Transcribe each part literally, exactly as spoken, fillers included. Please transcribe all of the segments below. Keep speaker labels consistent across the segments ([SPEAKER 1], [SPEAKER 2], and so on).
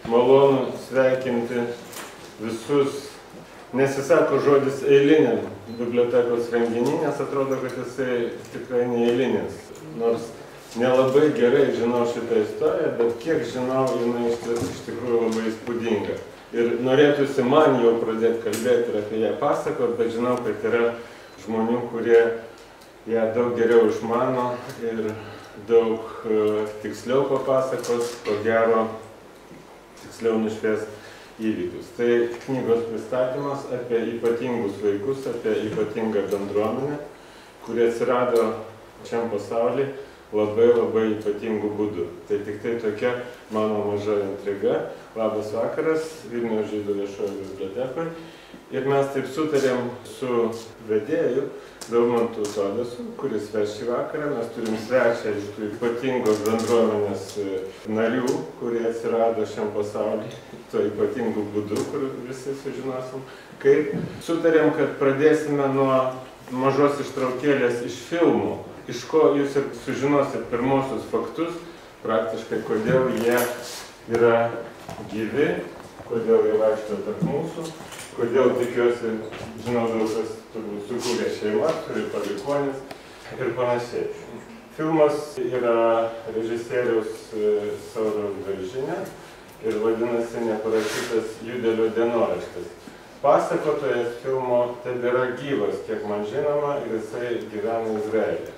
[SPEAKER 1] malonu sveikinti visus. Nesisako žodis eiliniam bibliotekos renginį, nes atrodo, kad jisai tikrai neeilinis. Nors nelabai gerai žinau šitą istoriją, bet kiek žinau, jinai iš tikrųjų labai įspūdinga. Ir norėtųsi man jau pradėti kalbėti ir apie ją pasakot, bet žinau, kad yra žmonių, kurie ją daug geriau išmano ir daug tiksliau papasakos, ko gero tiksliau nušvies įvykius. Tai knygos pristatymas apie ypatingus vaikus, apie ypatingą bendruomenę, kurie atsirado šiam pasauly labai labai ypatingų būdų. Tai tik tai tokia mano maža intriga. Labas vakaras, Vilniaus žydų viešojo bibliotekoje. Ir mes taip sutarėm su vedėju Daumantu Sodesu, kuris ves šį vakarą. Mes turim svečią iš tų ypatingos bendruomenės narių, kurie atsirado šiam pasauly, tuo ypatingų būdų, kur visi sužinosim. Kaip sutarėm, kad pradėsime nuo mažos ištraukėlės iš filmų, iš ko jūs ir sužinosit pirmosius faktus, praktiškai kodėl jie yra gyvi, kodėl jie vaikšto tarp mūsų, kodėl tikiuosi, žinau, daug kas turbūt sukūrė šeimą, turi palikuonis ir panašiai. Filmas yra režisieriaus Sauliaus Beržinio ir vadinasi Neparašytas Judelio dienoraštis. Pasakotojas filmo tebėra gyvas, kiek man žinoma, ir jisai gyvena Izraelyje.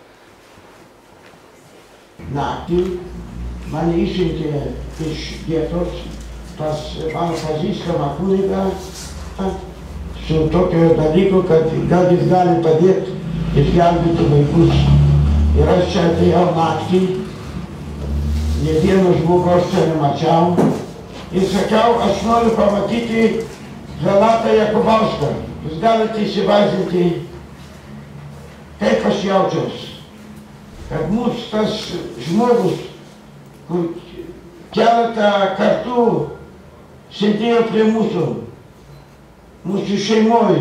[SPEAKER 2] Naktį mane išsiuntė iš vietos pas mano pažįstamą kunigą su tokiu dalyku, kad gal jis gali padėti išgelbėti vaikus. Ir aš čia atėjau naktį, ne vieno žmogaus čia nemačiau. Ir sakiau, aš noriu pamatyti Relatą Jakubauską. Jūs galite įsivaizduoti, kaip aš jaučiausi. Kad mūsų tas žmogus, kur keletą kartų sėdėjo prie mūsų, mūsų šeimoje,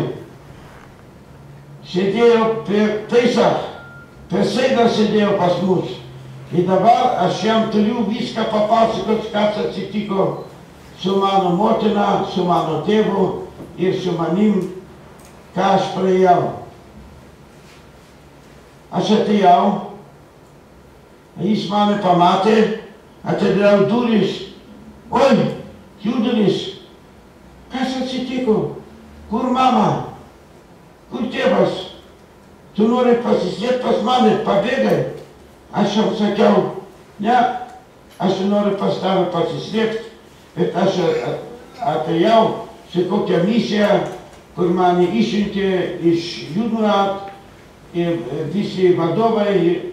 [SPEAKER 2] sėdėjo prie Pesach, prie Seidą sėdėjo pas mus. Ir dabar aš jam turiu viską papasakot, kas atsitiko su mano motina, su mano tėvu ir su manim, ką aš praėjau. Aš atėjau, jis mane pamatė, atidariau duris. Oi, Judelis, kas atsitiko? Kur mama? Kur tėvas? Tu nori pasislėpti pas mane, pabėgai? Aš jam sakiau, ne, aš noriu pas tave pasislėpti, bet aš atėjau su kokia misija, kur mane išsiuntė iš Judnat ir visi vadovai,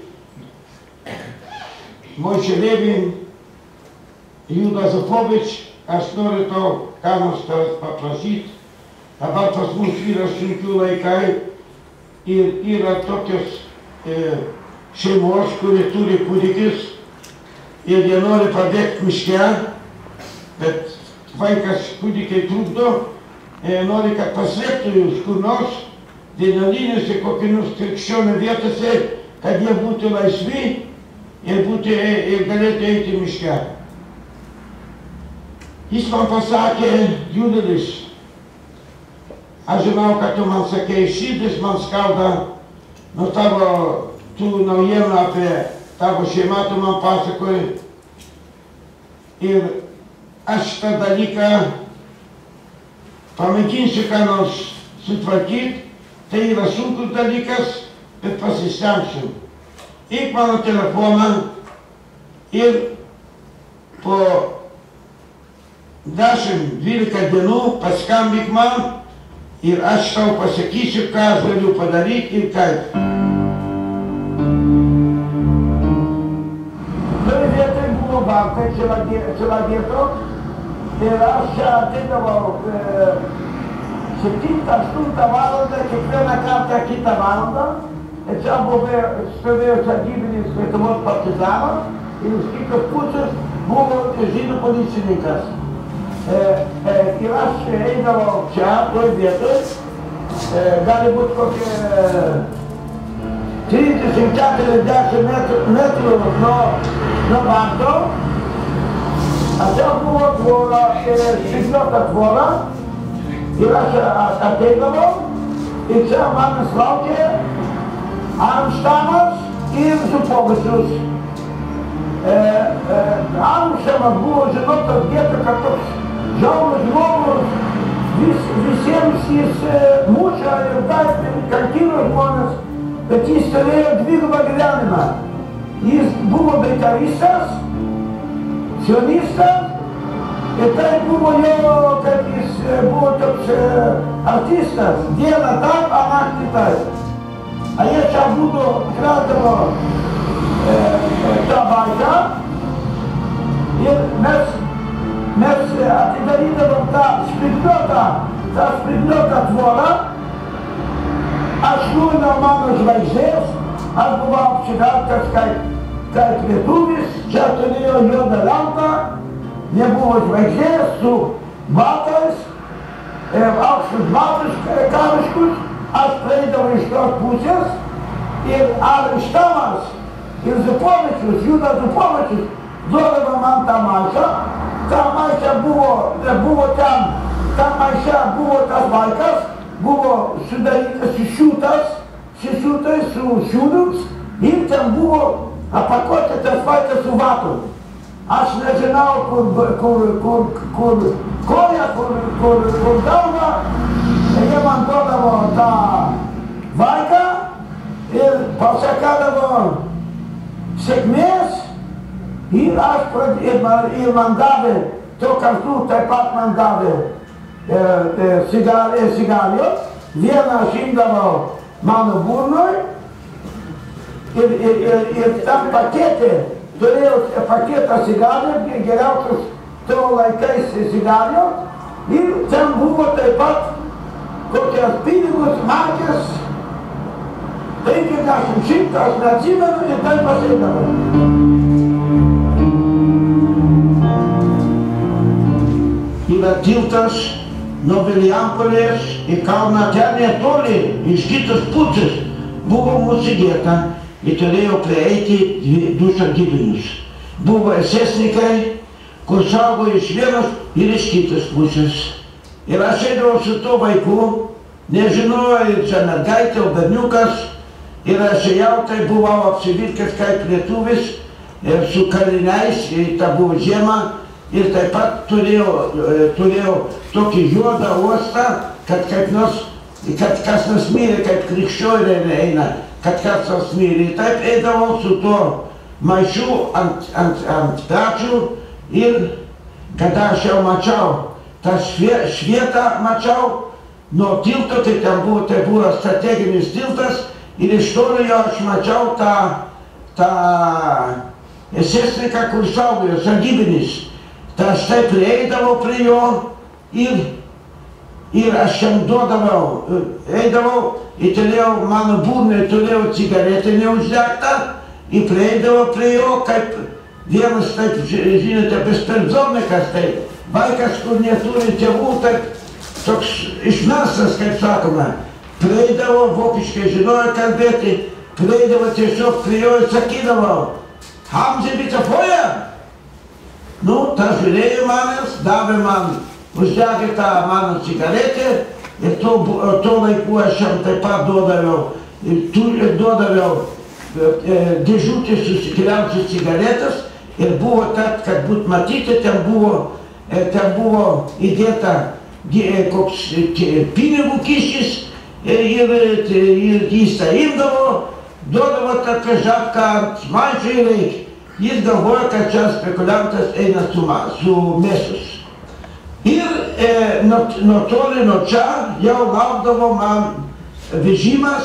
[SPEAKER 2] Moishe Levin, Judas Zapovič, aš noriu to, ką nors tavęs paprašyti. Dabar pas mus yra sunkių laikai ir yra tokios e, šeimos, kurie turi kūdikis ir jie nori pabėgti miške, bet vaikas kūdikiai trukdo, e, nori, kad paslėptų jūs kur nors, vienuolynėse, kokių nors krikščionių vietose, kad jie būtų laisvi ir, būtų, ir galėtų eiti miške. Jis man pasakė, Judelis, aš žinau, kad tu man sakei, širdis man skauda nuo tavo tų naujienų apie tavo šeimą, tu man pasakoji. Ir aš tą dalyką pamėginsiu ką nors sutvarkyti, tai yra sunkus dalykas, bet pasistengsiu. Eik mano telefoną ir po dešimt dvylika dienų paskambink man ir aš tau pasakysiu, ką aš galiu padaryti ir kaip. Toj vietoj buvo bankai, šila vietos, ir aš ateidavau septintą aštuntą valandą, kiekvieną kartą kitą valandą. Ir čia stovėjo sargybinis Lietuvos partizanas ir iš kitos pusės buvo žydų policininkas. Ir aš eidavau čia, toj vietoj, gali būti kokie trisdešimt keturiasdešimt metrų nuo banko. A čia buvo tvora, spygliuota tvora ir aš ateidavau ir čia manęs laukė Armštamas ir Zupovičius. Armštamas buvo žinotas vieta, kad toks žiaurus žmogus, vis, visiems jis muša ir taip kankino žmonės, bet jis turėjo dvigubą gyvenimą. Jis buvo baitaristas, sionistas ir tai buvo jo, kad jis buvo toks artistas, dieną taip, a naktį taip. A jie čia būtų kradavo tą baiką ir mes, mes atidarydavom tą spygliuotą, tą spygliuotą tvorą. Aš nuėmiau mano žvaigždės, aš buvau apsivelkęs kaip, kaip lietuvis, čia turėjo juodą lentą, nebuvo žvaigždės su batais, aukštus batus kariškus, aš praeidavau iš tos pusės ir Armštamas ir Zupovičius, Judas Zupovičius, duodavo man tą maišą, ta maišą buvo, buvo ten, ta maišą buvo tas vaikas, buvo sudarytas, susiūtas, susiūtas su šiūdums ir ten buvo apakuoti tas vaikas su vatu. Aš nežinau, kur, kur, kur, kur koja, kur, kur, kur galva, jie man duodavo tą vaiką ir pasakydavo sėkmės ir aš pradėjau, ir man davė, tuo kartu taip pat man davė cigarijos, vieną aš imdavau mano burnoj ir, ir, ir, ir tam pakete, turėjau paketą cigarijos, geriausius tuo laikais cigarijos ir ten buvo taip pat kokias pinigus, markės, penkiasdešimt šimtą, aš neatsimenu ir taip pasėdavau. Yra tiltas nuo Vilijampolės į Kauną, ten netoli, iš kitos pusės, buvo mūsų vieta ir turėjo prieiti du sargybinius. Buvo esesnikai, kur saugo iš vienos ir iš kitos pusės. Ir aš eidavau su tuo vaiku, nežinojau, ir čia mergaitė, o berniukas, ir aš ėjau, tai buvau apsivilkęs kaip lietuvis, su kaliniais, ir ta buvo žiema, ir taip pat turėjau, turėjau tokį juodą uostą, kad kaip nors, kad kas nors mirė, kaip krikščionė eina, kad kas nors mirė. Ir taip eidavau su tuo maišu ant, ant, ant pečių ir kada aš jau mačiau, tą švietą mačiau nuo tilto, tai ten buvo, tai buvo strateginis tiltas ir iš toli jau aš mačiau tą, tą esesniką, kur saugojo, sargybinis. Tai aš taip prieidavau prie jo ir, ir aš jam duodavau, eidavau ir turėjau, mano burnai turėjau cigaretę neuždegtą ir prieidavau prie jo kaip vienas, taip, žinote, besperdzomikas, taip, vaikas, kur neturi tėvų, taip, toks išmestas, kaip sakoma, prieidavo, vokiškai žinojo kalbėti, prieidavo tiesiog prie jo ir sakydavau, haben Sie bitte Feuer? Nu, ta žiūrėjo manęs, davė man, uždegė tą mano cigaretę ir tuo, tuo laiku aš jam taip pat duodaviau, duodaviau e, dėžutį su geriausias cigaretas ir buvo taip, kad būt matyti, ten buvo, e, ten buvo įdėta e, koks e, pinigų kišis e, ir, ir jis tą imdavo, duodavo tą žapką ant maišą ir reikia. Jis galvoja, kad čia spekuliantas eina su, su mėsus. Ir e, nuo, nuo toli nuo čia jau laukdavo man vežimas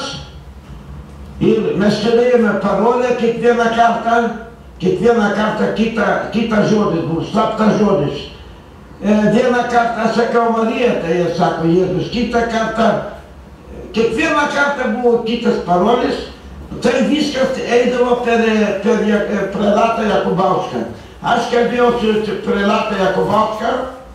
[SPEAKER 2] ir mes turėjome parolę kiekvieną kartą, kiekvieną kartą kitą, kitą žodis buvo, slaptas žodis. E, vieną kartą sakiau Marija, tai jie sako Jėzus, kitą kartą, kiekvieną kartą buvo kitas parolis. Tai viskas eidavo per, per prelatą Jakubauską. Aš kalbėjau su prelatą Jakubauską,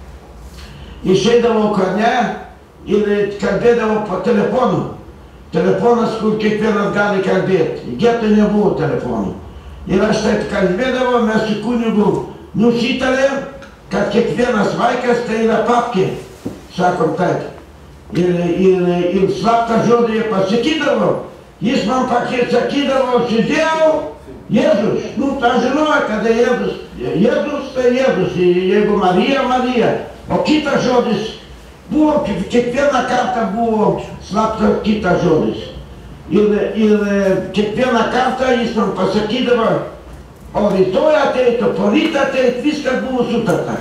[SPEAKER 2] išeidavau Kaune ir kalbėdavau po telefonu. Telefonas, kur kiekvienas gali kalbėti. Getoj nebuvo telefonų. Ir aš taip kalbėdavau, mes su kunigu nusitarėm kad kiekvienas vaikas tai yra papkė, sakom taip. Ir, ir, ir slaptą žodį jie pasakydavo, jis man sakydavo, sėdėjau, Jėzus, nu tą žinojo, kada Jėzus, Jėzus tai Jėzus, jeigu Marija, Marija, o kitas žodis buvo, kiekvieną kartą buvo slapta kitas žodis. Ir, ir kiekvieną kartą jis man pasakydavo, o rytoj ateitų, po rytą ateitų, viskas buvo sutarta.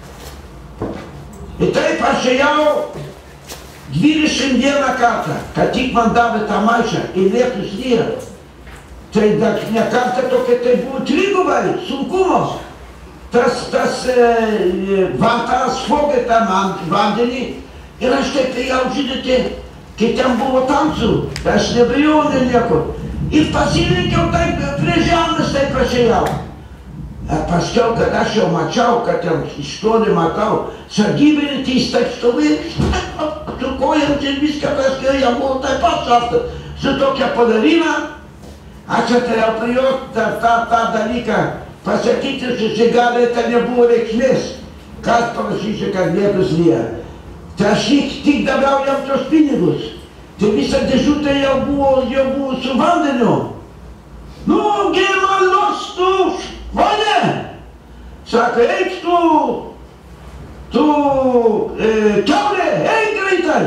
[SPEAKER 2] Ir taip aš ėjau dvidešimt vieną kartą, kad tik man davė tą maišą ir lietus lyja. Tai dar ne kartą tokia, tai buvo trigubai sunkumas. Tas, tas e, vantaras fogė tą vandenį ir aš taip ėjau, žinote, kai ten buvo tamsu, aš nebejau ne nieko. Ir pasirinkiau taip prie žemės, taip aš ėjau. Paskiau, kad aš jau mačiau, kad ten iš toli matau, sargybininkas taip stovėjo, su kojom ir viską paskiau, jam buvo taip pat šalta, su tokia padarina. Aš atėjau prie jo tą, tą, tą dalyką pasakyti, su cigarete nebuvo reikšmės, kas parašysiu, kad lietus lyja. Tai aš tik daviau jam tos pinigus, tai visa dėžutė jau buvo, jau buvo su vandeniu. Nu, gė man los, tu, vane! Sako, eik tu, tu, e, kiaurė, eik greitai!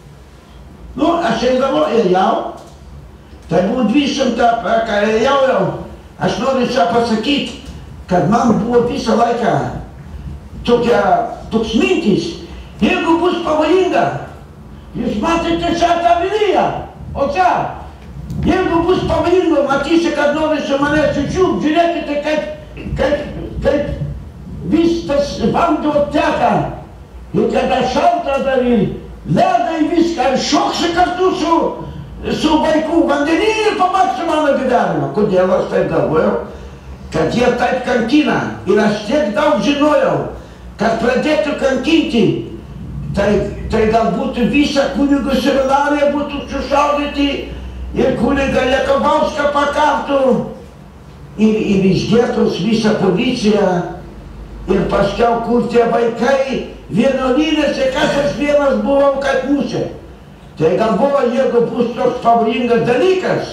[SPEAKER 2] Nu, aš eidavo, ėjau. Tai buvo dvidešimt, ką ėjau jau, aš noriu čia pasakyti, kad man buvo visą laiką tokia, toks mintis, jeigu bus pavojinga, jūs matėte čia tą vilyje, o čia, jeigu bus pavojinga, matysi, kad nori su mane čiūčiūp, žiūrėkite, kaip, kaip, kaip vis tas vanduo teka, ir kada šalta dar ir ledai viską, ir šoksi kartu su su vaikų vandenį ir pabaigs mano gyvenimą. Kodėl aš taip galvojau? Kad jie taip kankina. Ir aš tiek daug žinojau, kad pradėtų kankinti, tai, tai galbūt visą kunigų seminariją būtų sušaudyti ir kunigą Jakobauską pakartų ir, ir išgėtos visą policiją ir paskiau kur tie vaikai vienuolynėse, kas aš vienas buvau kaip musė. Tai galvoju, jeigu bus toks pavojingas dalykas,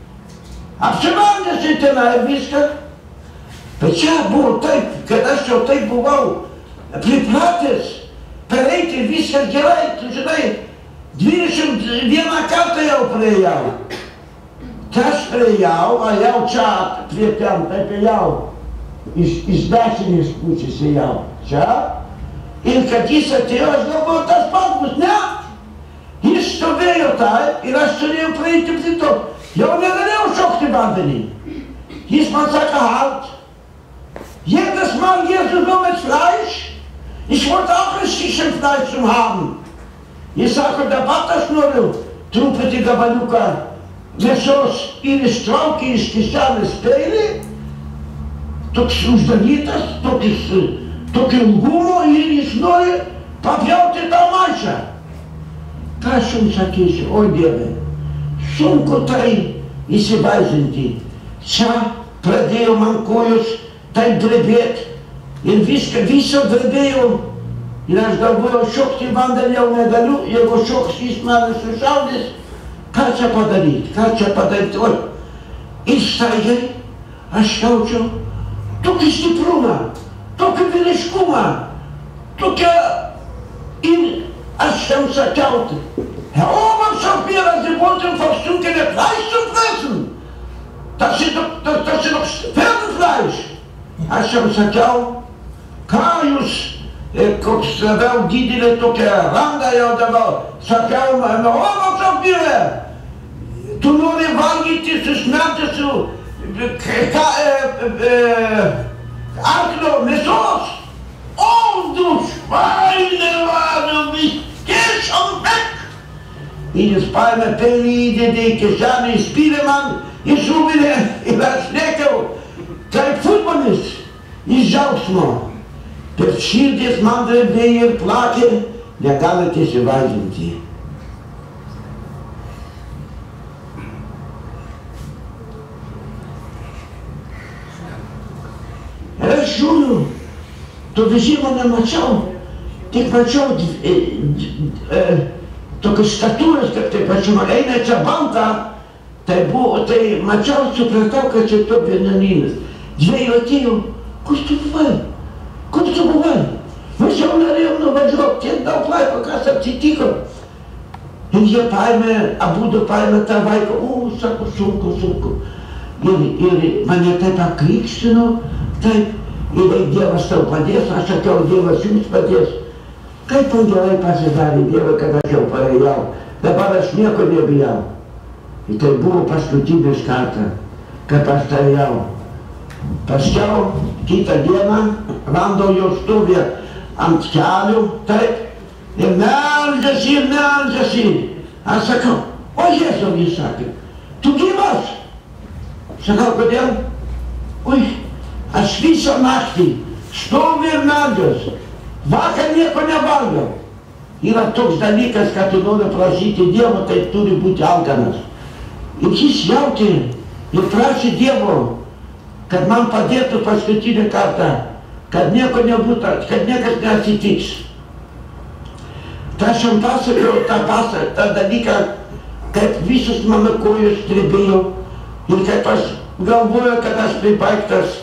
[SPEAKER 2] apsivalgysi tenai viską. Bet čia buvo taip, kad aš jau taip buvau pripratęs, pereiti viskas gerai, tu žinai, dvidešimt vieną kartą jau priejau. Tai aš priejau, a jau čia prie ten, taip ėjau, iš, iš dešinės pusės ėjau, čia. Ir kad jis atėjo, aš galvoju, tas pats bus, ne? Jis stovėjo taip ir aš turėjau praeiti prie to. Jau negalėjau šokti vandenį. Jis man sako, halt. Jedes Mal Jesus nur mit Fleisch. Ich wollte auch ein Stückchen Fleisch zum haben. Ich sage, der Vater nur trupeti gabaliuką mėsos ir ištraukė iš kišenės peilį, toks uždarytas, tokis, tokio ilgumo ir jis nori papjauti tą maišą. Ką aš jums sakysiu, oi Dieve, sunku tai įsivaizdinti. Čia pradėjo man kojos taip drebėti ir viską, viso drebėjau. Ir aš galvojau, šokti vandenį jau negaliu, jeigu šoks jis mane sušaudys, ką čia padaryti, ką čia padaryti, oi. Ir staigiai aš jaučiu tokį stiprumą, tokį vyriškumą, tokią ir aš jam sakiau, Herr Oberstdorf, Sie wollten versunkene Fleisch zu fressen. Das ist doch, das, das ist doch Pferdenfleisch. Aš jam sakiau, ką jūs, koks vėl didelė tokia ranga jau dabar, sakiau, Herr Oberstdorf, tu nori valgyti susmerti su arklio mėsos. Oh, du Schweine, du bist, geh schon weg! Ir jis paėmė peilį, įdėdė į kišenę, įspyrė man, įsūbinė ir aš lėkiau, kaip futbolis, iš džiaugsmo. Bet širdis man drebėjo ir plakė, negalite įsivaizduoti. Ir aš žiūriu, to vežimo nemačiau, tik mačiau e, e, tokius statūras, kaip tai pačiu, eina čia banta, tai buvo, tai mačiau, supratau, kad čia to vienuolynas. Dviejų atėjau, kur tu buvai? Kur tu buvai? Mes jau norėjom nuvažiuoti, tiek daug laiko, kas atsitiko. Ir jie paėmė, abudu paėmė tą vaiką, o, sako, sunku, sunku. Ir, ir mane taip apkrikštino, taip, ir Dievas tau padės, aš sakiau, Dievas jums padės. Kaip man gerai pasidarė Dievą, kad aš jau paėjau, dabar aš nieko nebijau. Ir tai buvo paskutinis kartą, kad aš ėjau. Paskiau, kitą dieną, randau jo stovę ant kelių, taip, ir meldžiasi, ir meldžiasi. Aš sakau, o Jėzau, jis sakė, tu gyvas? Sakau, kodėl? Ui, aš visą naktį stoviu ir meldžiuosi. Vakar nieko nevalgiau. Yra toks dalykas, kad tu nori prašyti Dievo, tai turi būti alkanas. Ir jis jautė ir prašė Dievo, kad man padėtų paskutinį kartą, kad nieko nebūtų, kad niekas neatsitiks. Tai aš jam pasakiau tą pasaką, tą dalyką, kaip visus mano kojos strebėjo ir kaip aš galvoju, kad aš pribaigtas.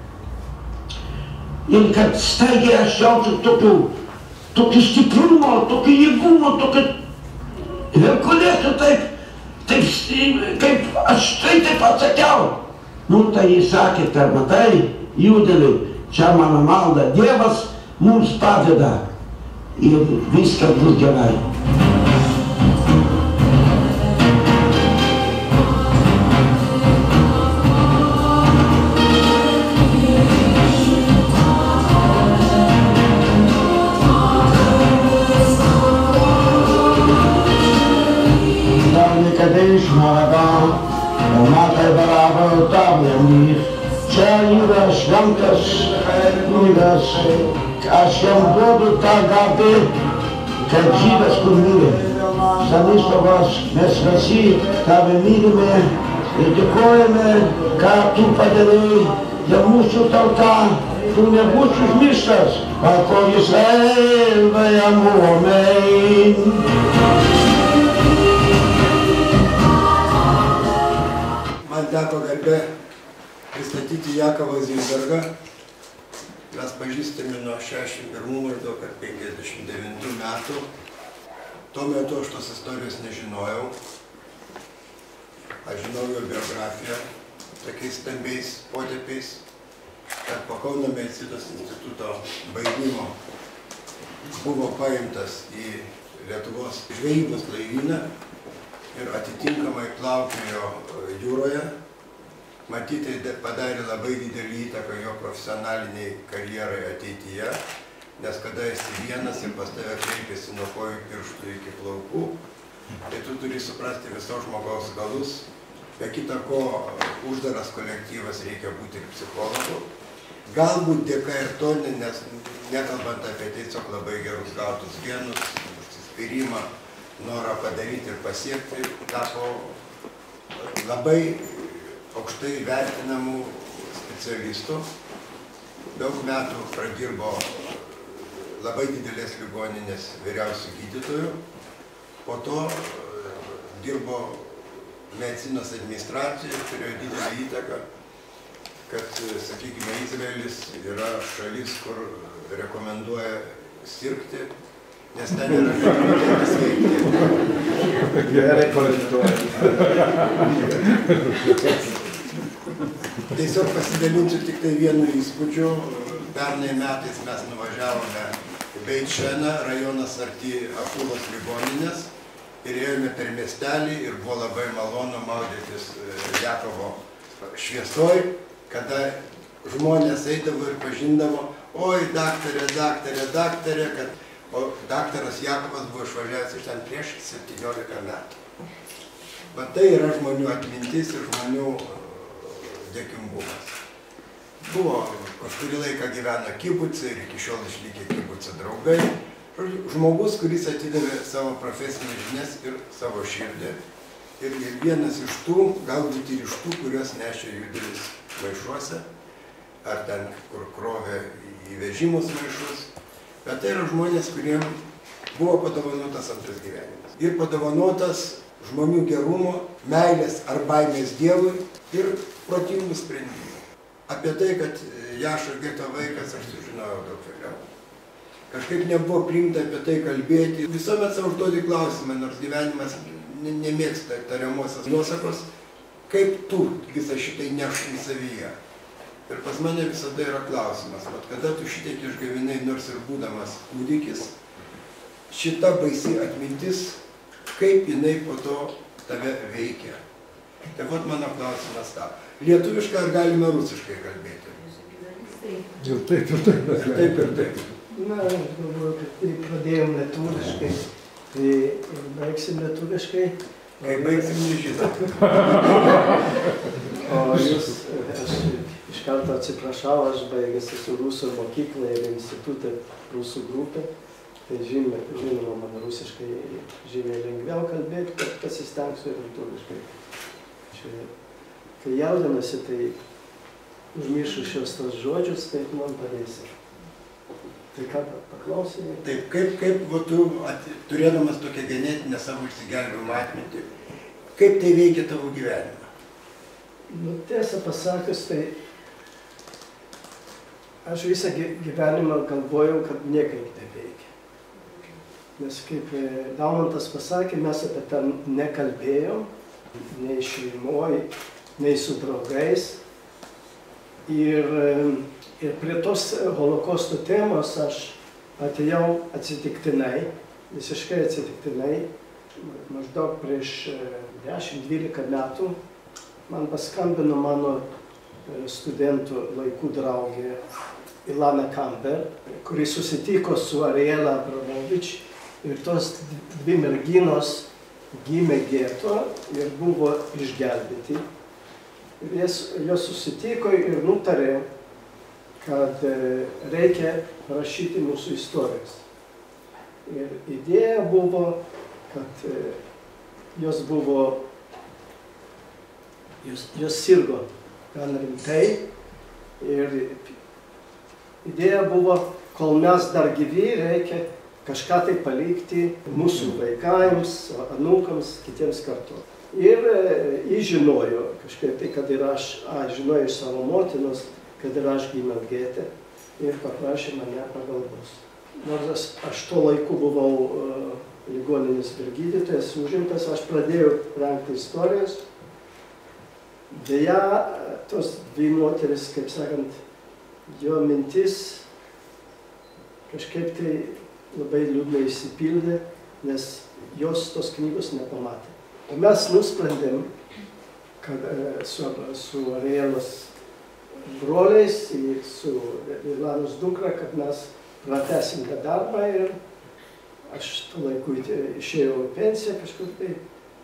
[SPEAKER 2] Ir kad staigiai aš jaučiu tokių, tokių stiprumo, tokių jėgumo, tokių herkulėsų, taip, taip, kaip aš tai taip atsakiau. Nu, tai jis sakė, kad matai, Judeliai, čia mano malda, Dievas mums padeda. Ir viskas bus gerai. Dar niekada išmaraga, o matai baravo tablemys. Čia yra šventas kunigas. Aš jam duodu tą garbę, kad žydas, kur mirė. Stanislovas, mes visi tave mylime ir dėkojame, ką tu padarei dėl mūsų tauta. Tu nebūsi užmirštas, Kol Yisrael v'yamu amen.
[SPEAKER 3] Man teko garbė pristatyti Jakovą Zilbergą. Mes pažįstami nuo šešiasdešimt pirmų maždaug ar penkiasdešimt devintų metų. Tuo metu aš tos istorijos nežinojau. Aš žinau jo biografiją tokiais stambiais potėpiais, kad po Kauno medicinos instituto baigimo buvo paimtas į Lietuvos žvejybos laivyną ir atitinkamai plaukiojo jūroje. Matyti, padarė labai didelį įtaką jo profesionaliniai karjerai ateityje, nes kada esi vienas ir pas tave kreipiasi nuo kojų pirštų iki plaukų, tai tu turi suprasti visos žmogaus galus. Be kita ko, uždaras kolektyvas reikia būti ir psichologu. Galbūt dėka ir to, nes nekalbant apie tiesiog labai gerus gautus genus, užsispyrimą, norą padaryti ir pasiekti, tapo labai aukštai vertinamų specialistų. Daug metų pradirbo labai didelės ligoninės vyriausių gydytojų. Po to dirbo medicinos administracijoje, turėjo didelį įtaką, kad, sakykime, Izraelis yra šalis, kur rekomenduoja sirgti, nes ten yra galimybė pasveikti.
[SPEAKER 1] Gerai kvalifikuoja.
[SPEAKER 3] Tiesiog pasidalinsiu tik tai vienu įspūdžiu. Pernai metais mes nuvažiavome į Beit Šeną, rajonas arti Afulos ligoninės, ir ėjome per miestelį ir buvo labai malonu maudytis Jakovo šviesoj, kada žmonės eidavo ir pažindavo, oi, daktarė, daktarė, daktarė, kad o daktaras Jakovas buvo išvažiavęs iš ten prieš septyniolika metų. Bet tai yra žmonių atmintis ir žmonių dėkingumas. Buvo kažkurį laiką gyveno kibuce ir iki šiol išlikė kibuce draugai. Žmogus, kuris atidavė savo profesinės žinias ir savo širdį. Ir vienas iš tų, galbūt ir iš tų, kuriuos nešė Judelis maišuose. ar ten, kur krovė į vežimus maišus, bet tai yra žmonės, kuriem buvo padovanotas antras gyvenimas. Ir padovanotas žmonių gerumo, meilės ar baimės Dievui ir protingų sprendimų. Apie tai, kad Jašo geto vaikas, aš sužinojau daug vėliau. Kažkaip nebuvo priimta apie tai kalbėti. Visuomet savo užduoti klausimą, nors gyvenimas nemėgsta tariamosios nuosakos, kaip tu visą šitai nešai savyje. Ir pas mane visada yra klausimas, kad kada tu šitiek išgyvenai, nors ir būdamas kūdikis, šita baisi atmintis, kaip jinai po to tave veikia. Tai vat mano klausimas tą. Lietuviškai ar galime rusiškai kalbėti?
[SPEAKER 4] Ir taip, ir taip.
[SPEAKER 3] Ir taip, ir taip.
[SPEAKER 4] Na, aš galvoju, kad tai pradėjom lietuviškai, tai ir baigsim lietuviškai.
[SPEAKER 3] Kai baigsim, nežinau.
[SPEAKER 4] O jūs, aš iš karto atsiprašau, aš baigęs esu rusų mokyklą ir institutą rusų grupę. Tai žinoma, žinoma, man rusiškai žymiai lengviau kalbėti, bet pasistengsiu ir lietuviškai. Čia, kai jaudinasi, tai užmiršiu šios tos žodžius, tai man padėsi. Tai ką, paklausai?
[SPEAKER 3] Taip, kaip, kaip va, tu, at, turėdamas tokią genetinę savo išsigelbėjimo atmintį, kaip tai veikia tavo gyvenimą?
[SPEAKER 4] Nu, tiesą pasakius, tai aš visą gyvenimą galvojau, kad niekaip neveikia. Nes kaip Daumantas pasakė, mes apie tą nekalbėjom, nei šeimoj, nei su draugais. Ir, ir prie tos holokausto temos aš atėjau atsitiktinai, visiškai atsitiktinai, maždaug prieš dešimt dvylika metų. Man paskambino mano studentų laikų draugė Ilana Kamber, kuri susitiko su Ariela Abramovič. Ir tos dvi merginos gimė geto ir buvo išgelbėti. Ir jos susitiko ir nutarė, kad reikia rašyti mūsų istorijas. Ir idėja buvo, kad jos buvo, jos, jos sirgo gan rimtai. Ir idėja buvo, kol mes dar gyvi, reikia kažką tai palikti mūsų vaikams, anūkams, kitiems kartu. Ir jis žinojo kažkaip tai, kad ir aš, a, žinojo iš savo motinos, kad ir aš gimiau gete ir paprašė mane pagalbos. Nors aš, aš tuo laiku buvau uh, ligoninės gydytojas, užimtas, aš pradėjau rengti istorijas. Deja, tos dvi moteris, kaip sakant, jo mintis kažkaip tai labai liūdnai išsipildė, nes jos tos knygos nepamatė. O mes nusprendėm, kad su, su Arielos broliais ir su Ilanos dukra, kad mes pratesim tą darbą ir aš tuo laiku išėjau į pensiją kažkur tai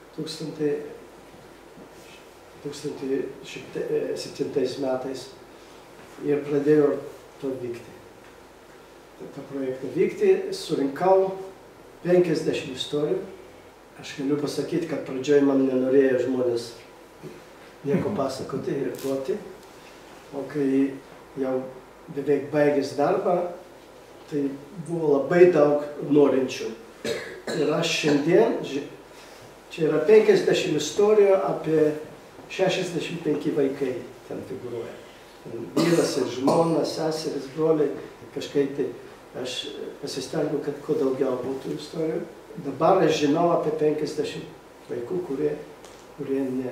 [SPEAKER 4] tūkstantis septintais metais ir pradėjau to vykti. tą projektą vykti, surinkau penkiasdešimt istorijų. Aš galiu pasakyti, kad pradžioje man nenorėjo žmonės nieko pasakoti ir duoti. O kai jau beveik baigęs darbą, tai buvo labai daug norinčių. Ir aš šiandien, čia yra penkiasdešimt istorijų, apie šešiasdešimt penki vaikai ten figūruoja. Vyras ir žmona, seseris, broliai, kažkaip tai aš pasistengiau, kad kuo daugiau būtų istorijų. Dabar aš žinau apie penkiasdešimt vaikų, kurie, kurie ne,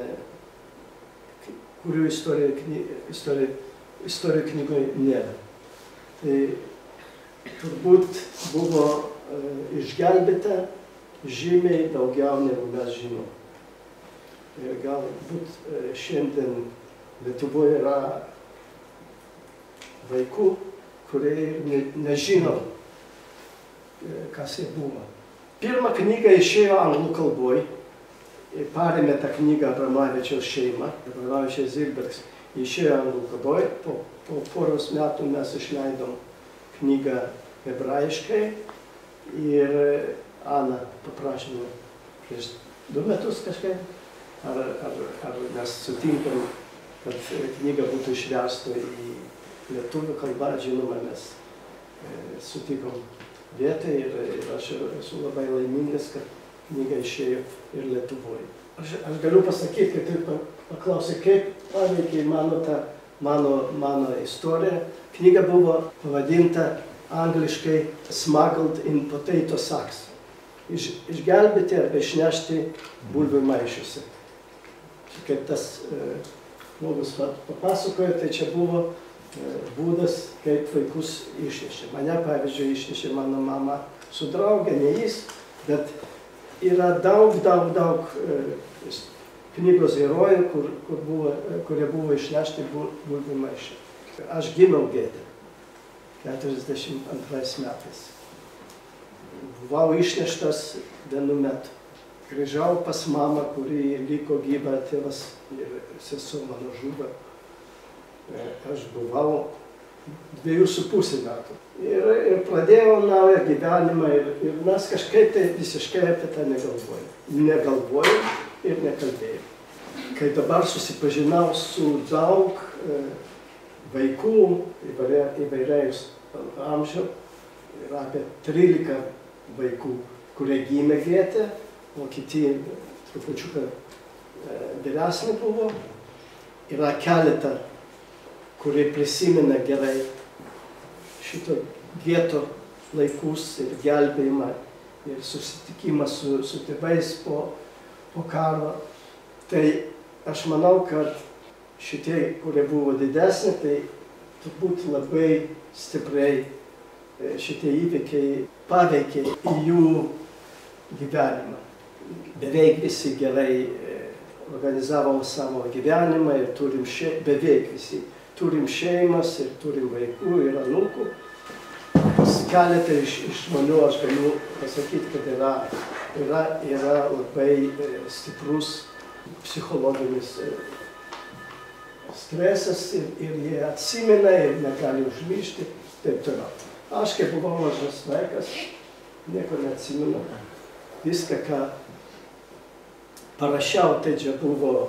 [SPEAKER 4] kurių istorijų kny, istorijų, istorijų knygoje nėra. Tai turbūt buvo e, išgelbėta žymiai daugiau negu mes žinom. Ir galbūt e, šiandien Lietuvoje yra vaikų, kurie ne, nežino, e, kas jie buvo. Pirma knyga išėjo anglų kalboj, parėmė tą knygą Abramavičiaus šeimą, Abramavičius Zilbergs, išėjo anglų kalboj, po, po poros metų mes išleidom knygą hebrajiškai ir Ana paprašėme prieš du metus kažkaip, ar, ar, ar mes sutinkam, kad knyga būtų išversta į lietuvių kalba, žinoma, mes sutikom vietą ir, ir aš esu labai laimingas, kad knyga išėjo ir Lietuvoje. Aš, aš galiu pasakyti, kad ir paklausė, kaip paveikė mano, ta, mano, mano istorija. Knyga buvo pavadinta angliškai Smuggled in Potato Sacks. Iš, išgelbėti arba išnešti bulvių maišiuose. Kaip tas žmogus e, papasakojo, tai čia buvo būdas, kaip vaikus išnešė. Mane, pavyzdžiui, išnešė mano mama su draugė, ne jis, bet yra daug, daug, daug e, knygos herojų, kur, kur buvo, kurie buvo išnešti bulvių maišę. Aš gimiau gete, keturiasdešimt antrais metais. Buvau išneštas vienu metu. Grįžau pas mamą, kuri liko gyva, tėvas ir sesuo mano žuvo. Aš buvau dviejų su pusė metų. Ir, ir pradėjau naują gyvenimą ir, ir mes kažkaip tai visiškai apie tą negalvojom. Negalvojom ir nekalbėjom. Kai dabar susipažinau su daug e, vaikų įvairia, įvairiaus amžių, yra apie trylika vaikų, kurie gimė gete, o kiti trupučiuką e, vyresni buvo. Yra keletą, kurie prisimena gerai šito geto laikus ir gelbėjimą ir susitikimą su, su tėvais po, po karo. Tai aš manau, kad šitie, kurie buvo didesni, tai turbūt labai stipriai šitie įvykiai paveikė į jų gyvenimą. Beveik visi gerai organizavom savo gyvenimą ir turim še... beveik visi. Turim šeimas ir turim vaikų ir anūkų. Keletą iš, iš žmonių aš galiu pasakyti, kad yra, yra, yra labai stiprus psichologinis stresas ir, ir jie atsimena ir negali užmiršti, taip toliau. Aš, kai buvau mažas vaikas, nieko neatsimenu. Viską, ką parašiau, tai čia buvo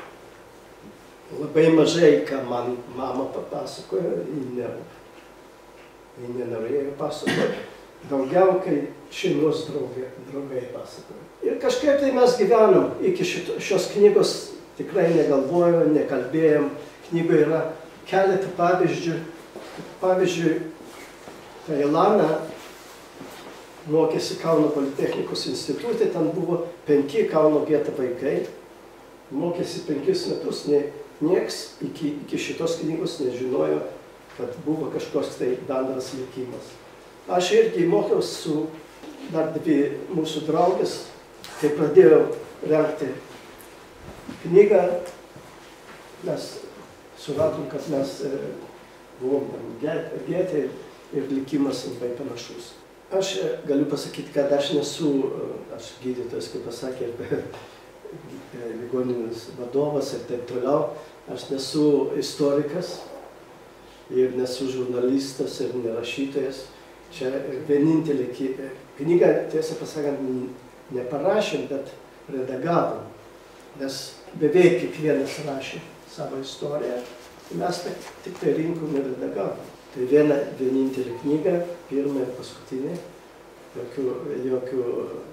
[SPEAKER 4] labai mažai, ką man mama papasakojo, ji ne, nenorėjo pasakoti. Daugiau, kai šeimos draugai, draugai pasakojo. Ir kažkaip tai mes gyvenom iki šito, šios knygos, tikrai negalvojom, nekalbėjom. Knygoje yra keletą pavyzdžių. Pavyzdžiui, tai Ilana mokėsi Kauno Politechnikos institute, ten buvo penki Kauno geto vaikai. Mokėsi penkis metus, ne, nieks iki, iki šitos knygos nežinojo, kad buvo kažkoks tai bendras likimas. Aš irgi mokiausi su dar dvi mūsų draugės, kai pradėjau rengti knygą, mes suradom, kad mes buvom gete ir likimas labai panašus. Aš galiu pasakyti, kad aš nesu, aš gydytojas, kaip pasakė, ligoninės vadovas ir taip toliau. Aš nesu istorikas ir nesu žurnalistas ir nerašytojas. Čia vienintelė knyga, tiesą pasakant, neparašėm, bet redagavom. Nes beveik kiekvienas rašė savo istoriją, mes tik tai rinkom ir redagavom. Tai viena vienintelė knyga, pirma ir paskutinė, jokių, jokių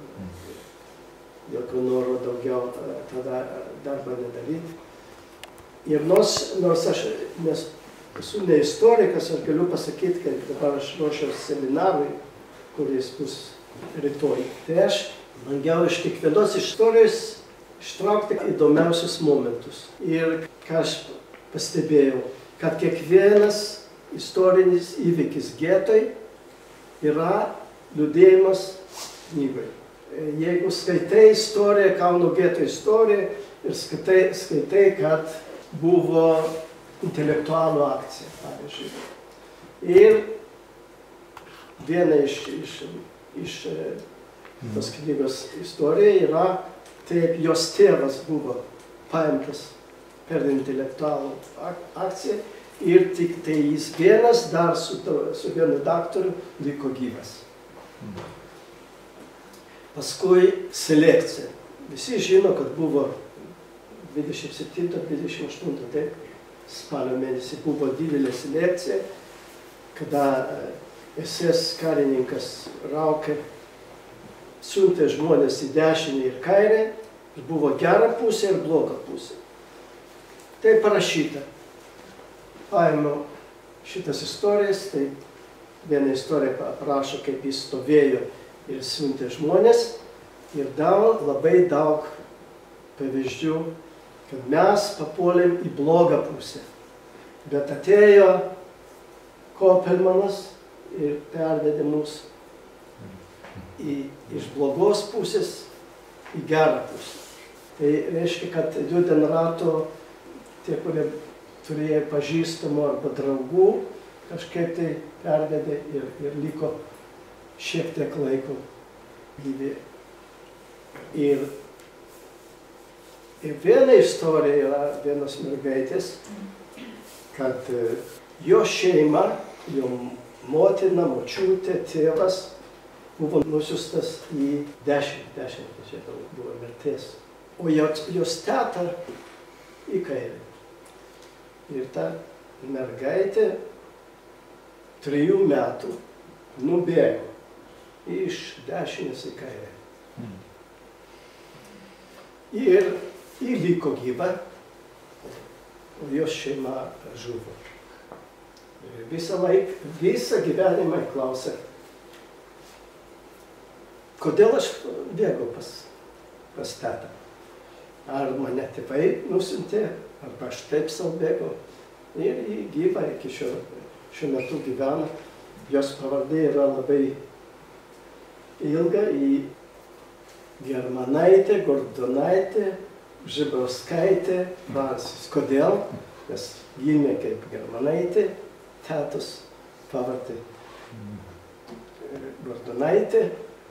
[SPEAKER 4] jokio noro daugiau tada darbą nedaryti. Ir nors, nors aš nes, esu ne istorikas, aš galiu pasakyti, kad dabar aš ruošiau seminarui, kuris bus rytoj. Tai aš bangiau iš kiekvienos istorijos ištraukti įdomiausius momentus. Ir ką aš pastebėjau, kad kiekvienas istorinis įvykis getoj yra liudėjimas knygoje. Jeigu skaitai istoriją, Kauno geto istoriją ir skaitai, skaitai, kad buvo intelektualų akcija, pavyzdžiui. Ir viena iš, iš, iš tos knygos istorija yra, taip jos tėvas buvo paimtas per intelektualų akciją ir tik tai jis vienas dar su, su vienu daktaru liko gyvas. Paskui selekcija. Visi žino, kad buvo dvidešimt septinta dvidešimt aštunta taip, spalio mėnesį buvo didelė selekcija, kada S S karininkas Rauke siuntė žmonės į dešinę ir kairę, ir buvo gera pusė ir bloga pusė. Tai parašyta. Paėmiau šitas istorijas, tai viena istorija aprašo, kaip jis stovėjo ir siuntė žmonės, ir daug, labai daug pavyzdžių, kad mes papuolėm į blogą pusę. Bet atėjo Kopelmanas ir pervedė mus į, iš blogos pusės į gerą pusę. Tai reiškia, kad Judenrato tie, kurie turėjo pažįstamų arba draugų, kažkaip tai pervedė ir, ir liko šiek tiek laiko gyvi. Ir, ir viena istorija yra vienos mergaitės, kad jo šeima, jo motina, močiutė, tėvas buvo nusiustas į dešimt, dešimt, čia buvo mirties. O jos, jos teta į kairę. Ir ta mergaitė trijų metų nubėgo iš dešinės į kairę. Ir ji liko gyva, o jos šeima žuvo. Ir visą laiką, visą gyvenimą klausė, kodėl aš bėgau pas, pas tetą. Ar mane tėvai nusiuntė, arba aš taip savo bėgau. Ir ji gyva iki šio, šiuo metu gyvena. Jos pavardė yra labai ilga, į Germanaitė, Gordonaitė, Žibauskaitė, Vansis. Kodėl? Nes gimė kaip Germanaitė, tetos pavardė Gordonaitė.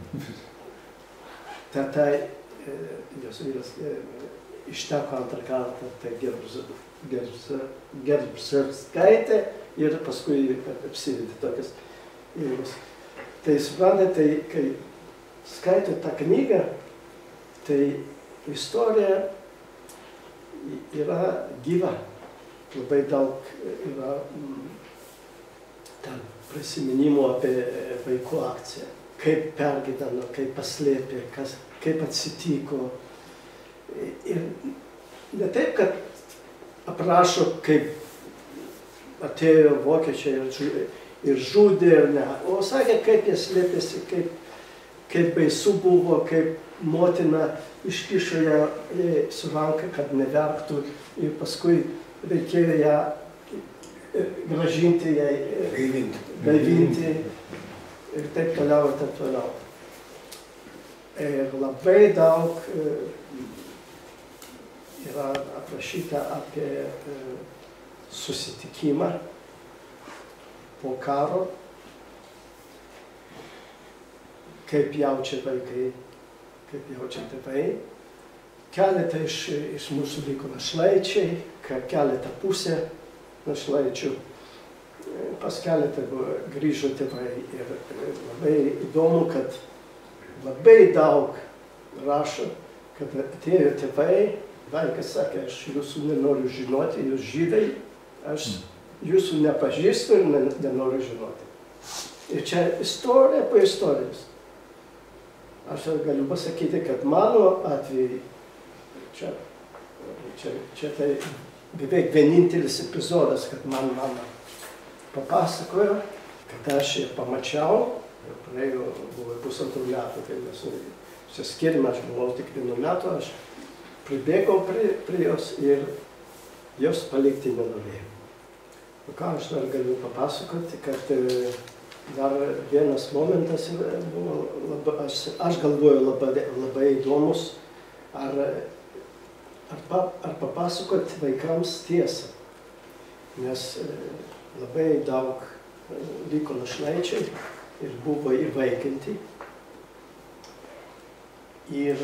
[SPEAKER 4] Tetai, jos vyras išteko antrą kartą, tai Gerbserskaitė ir paskui apsivedė tokias ilgus. Tai suprantate, tai, kai skaito tą knygą, tai istorija yra gyva. Labai daug yra ten prisiminimų apie vaikų akciją. Kaip pergyveno, kaip paslėpė, kas, kaip atsitiko. Ir ne taip, kad aprašo, kaip atėjo vokiečiai ir, ir žudė, ir ne. O sakė, kaip jie slėpėsi, kaip, kaip baisu buvo, kaip motina iškišo ją su ranka, kad neverktų. Ir paskui reikėjo ją gražinti, jai
[SPEAKER 3] Gaivinti.
[SPEAKER 4] gaivinti. Ir taip toliau, ir taip toliau. Ir labai daug yra aprašyta apie susitikimą po karo, kaip jaučia vaikai, kaip jaučia tėvai. Keletą iš, iš mūsų liko našlaičiai, keletą pusę našlaičių. Pas keletą grįžo tėvai ir labai įdomu, kad labai daug rašo, kad atėjo tėvai, vaikas sakė, aš jūsų nenoriu žinoti, jūs žydai, aš jūsų nepažįstu ir nenoriu žinoti. Ir čia istorija po istorijos. Aš galiu pasakyti, kad mano atveju, čia, čia, čia tai beveik vienintelis epizodas, kad man mama papasakojo, kad aš ją pamačiau, ir praėjo, buvo pusantrų metų, kai mes susiskirėme, aš buvau tik vienu metu, aš pribėgau prie, prie jos ir jos palikti nenorėjau. O ką aš dar galiu papasakoti, kad dar vienas momentas buvo, labai, aš, aš galvoju, labai, labai įdomus, ar, ar, pa, ar papasakoti vaikams tiesą, nes labai daug liko našlaičiai ir buvo įvaikinti. Ir,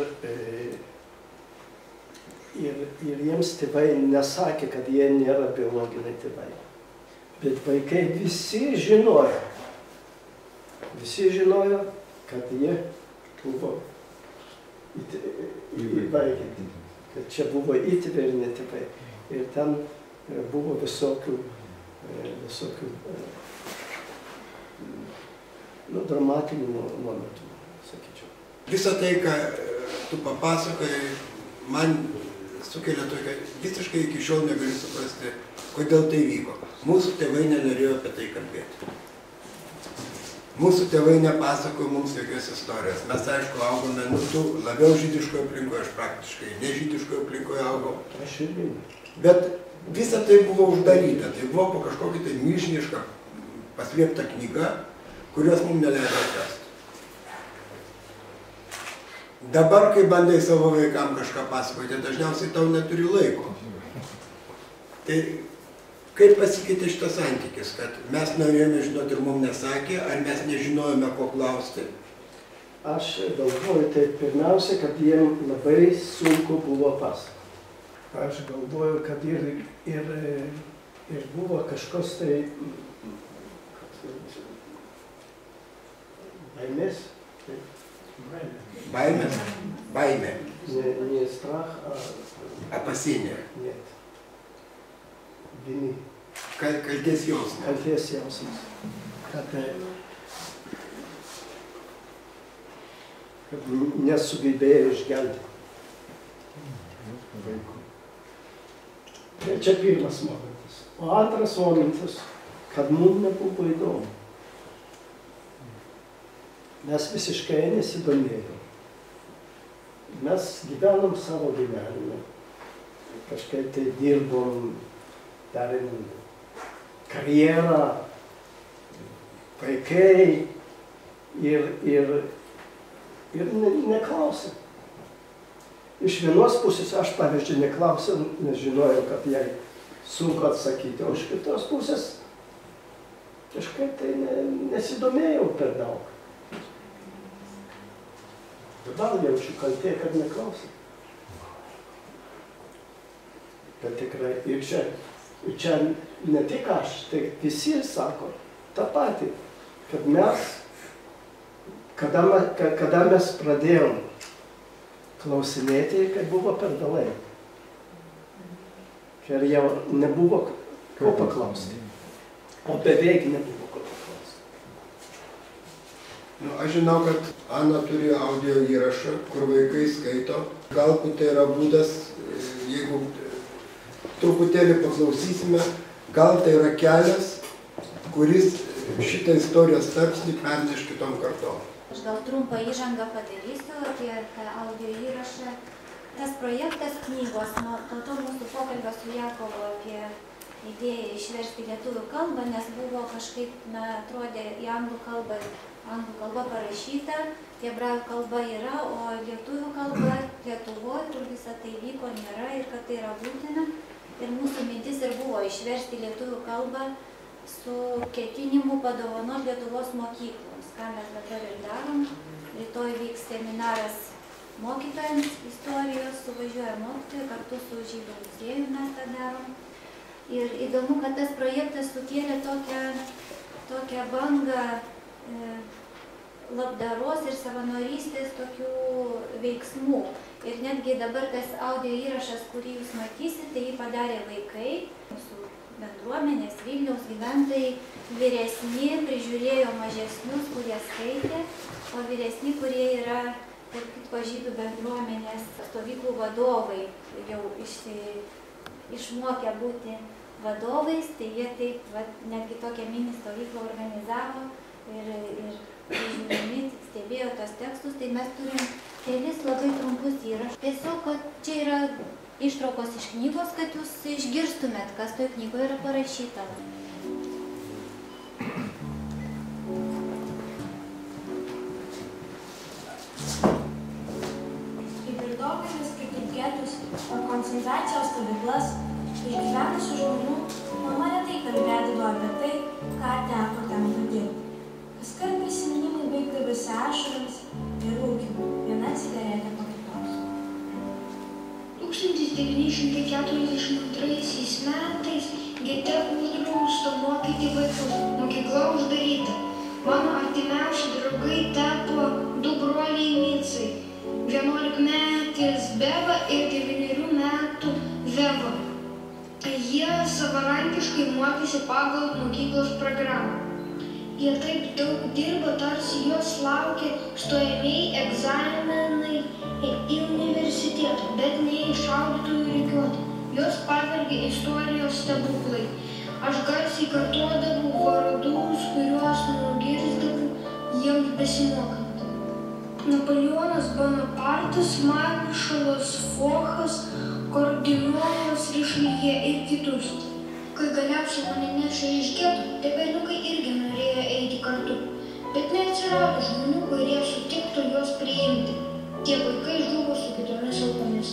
[SPEAKER 4] ir, ir jiems tėvai nesakė, kad jie nėra biologiniai tėvai. Bet vaikai visi žinojo, visi žinojo, kad jie buvo įvaikinti, kad čia buvo įtėviai ir netėvai. Ir ten buvo visokių, visokių nu, dramatinių momentų, sakyčiau.
[SPEAKER 3] Visą tai, ką tu papasakojai, man sukelia tokia, visiškai iki šiol negaliu suprasti, kodėl tai vyko. Mūsų tėvai nenorėjo apie tai kalbėti. Mūsų tėvai nepasakojo mums jokios istorijos. Mes, aišku, augome, nu, tu labiau žydiškoje aplinkoje, aš praktiškai nežydiškoje aplinkoje augau.
[SPEAKER 4] Aš irgi.
[SPEAKER 3] Bet visa tai buvo uždaryta. Tai buvo po kažkokia tai milžiniška paslėpta knyga, kurios mums neleido atrasti. Dabar, kai bandai savo vaikam kažką pasakoti, dažniausiai tau neturi laiko. Tai kaip pasikeitė šitas santykis, kad mes norėjome žinoti ir mums nesakė, ar mes nežinojome, ko klausti?
[SPEAKER 4] Aš galvoju, tai pirmiausia, kad jiem labai sunku buvo pasakoti. Aš galvoju, kad ir, ir, ir buvo kažkas tai baimės.
[SPEAKER 3] Baimės? Baimė.
[SPEAKER 4] Ne, ne strach, a...
[SPEAKER 3] Apasinė.
[SPEAKER 4] Net. Vini.
[SPEAKER 3] Kal, kaltės jausmas.
[SPEAKER 4] Kaltės jausmas. Kad, kad nesugebėjo išgelbėti. Tai čia pirmas momentas. O antras momentas, kad mums nebuvo įdomu. Mes visiškai nesidomėjom. Mes gyvenom savo gyvenimą. Kažkaip tai dirbom, darėm karjerą, vaikai ir, ir, ir ne, neklausėm. Iš vienos pusės aš, pavyzdžiui, neklausėm, nes žinojau, kad jai sunku atsakyti, o iš kitos pusės kažkaip tai ne, nesidomėjau per daug. Dabar jaučiu kaltė, kad neklausė. Bet tikrai ir čia, ir čia ne tik aš, tai visi sako tą patį, kad mes, kada, kada mes pradėjom klausinėti, kai buvo per vėlai. Ir jau nebuvo ko paklausti, o beveik nebuvo ko paklausti.
[SPEAKER 3] Nu, aš žinau, kad Ana turi audio įrašą, kur vaikai skaito. Galbūt tai yra būdas, jeigu truputėlį paklausysime, gal tai yra kelias, kuris šitą istorijos tarpsnį perneš kitom kartom.
[SPEAKER 5] Aš gal trumpą įžangą padarysiu apie tą audio įrašą. Tas projektas knygos, nuo to mūsų pokalbio su Jakovu apie idėją išversti lietuvių kalbą, nes buvo kažkaip, na, atrodė į anglų kalbą, anglų kalba parašyta, hebrajų kalba yra, o lietuvių kalba Lietuvoje, kur visą tai vyko, nėra ir kad tai yra būtina. Ir mūsų mintis ir buvo išversti lietuvių kalbą su ketinimu padovanoti Lietuvos mokykloms, ką mes dabar ir darom. Rytoj vyks seminaras mokytojams istorijos, suvažiuoja mokytojai, kartu su Žydų muziejumi mes tą darom. Ir įdomu, kad tas projektas sukėlė tokią, tokią bangą e, labdaros ir savanorystės tokių veiksmų. Ir netgi dabar tas audio įrašas, kurį jūs matysite, tai jį padarė vaikai, mūsų bendruomenės, Vilniaus gyventojai, vyresni prižiūrėjo mažesnius, kurie skaitė, o vyresni, kurie yra, tarp kitko, Žydų bendruomenės stovyklų vadovai, jau išsi, išmokę būti vadovais, tai jie taip, va, netgi tokią mini stovyklą organizavo ir, ir prižiūrimi, stebėjo tos tekstus, tai mes turim kelis labai trumpus įrašus. Tiesiog, kad čia yra ištraukos iš knygos, kad jūs išgirstumėt, kas toje knygoje yra parašyta.
[SPEAKER 6] Daugelis kaip ir getus ar koncentracijos stovyklas išgyvenusių žmonių mama retai kalbėdavo apie tai, ką teko ten patirti. Kaskart prisiminimai baigdavosi ašaromis ir rūkymu, viena cigaretė po kitos.
[SPEAKER 7] tūkstantis devyni šimtai keturiasdešimt antraisiais metais gete uždrausta mokyti vaikus, mokykla uždaryta. Mano artimiausi draugai tapo du broliai Micai. vienuolikmetis Beva ir devynerių metų Veva. Jie jie savarankiškai mokėsi pagal mokyklos programą. Jie taip daug dirbo, tarsi juos laukė stojamieji egzaminai į universitetą, bet ne į šaudytojų rikiuotę. Juos pavergė istorijos stebuklai. Aš garsiai kartuodavau vardus, kuriuos nugirsdavau jiems besimokant. Napoleonas Bonapartas, maršalas Fochas, kardinolas Rišeljė ir kitus. Kai galiausiai mane nešė iš geto, tėveliukai irgi norėjo eiti kartu, bet neatsirado žmonių, kurie sutiktų juos priimti. Tie vaikai žuvo su kitomis aukomis.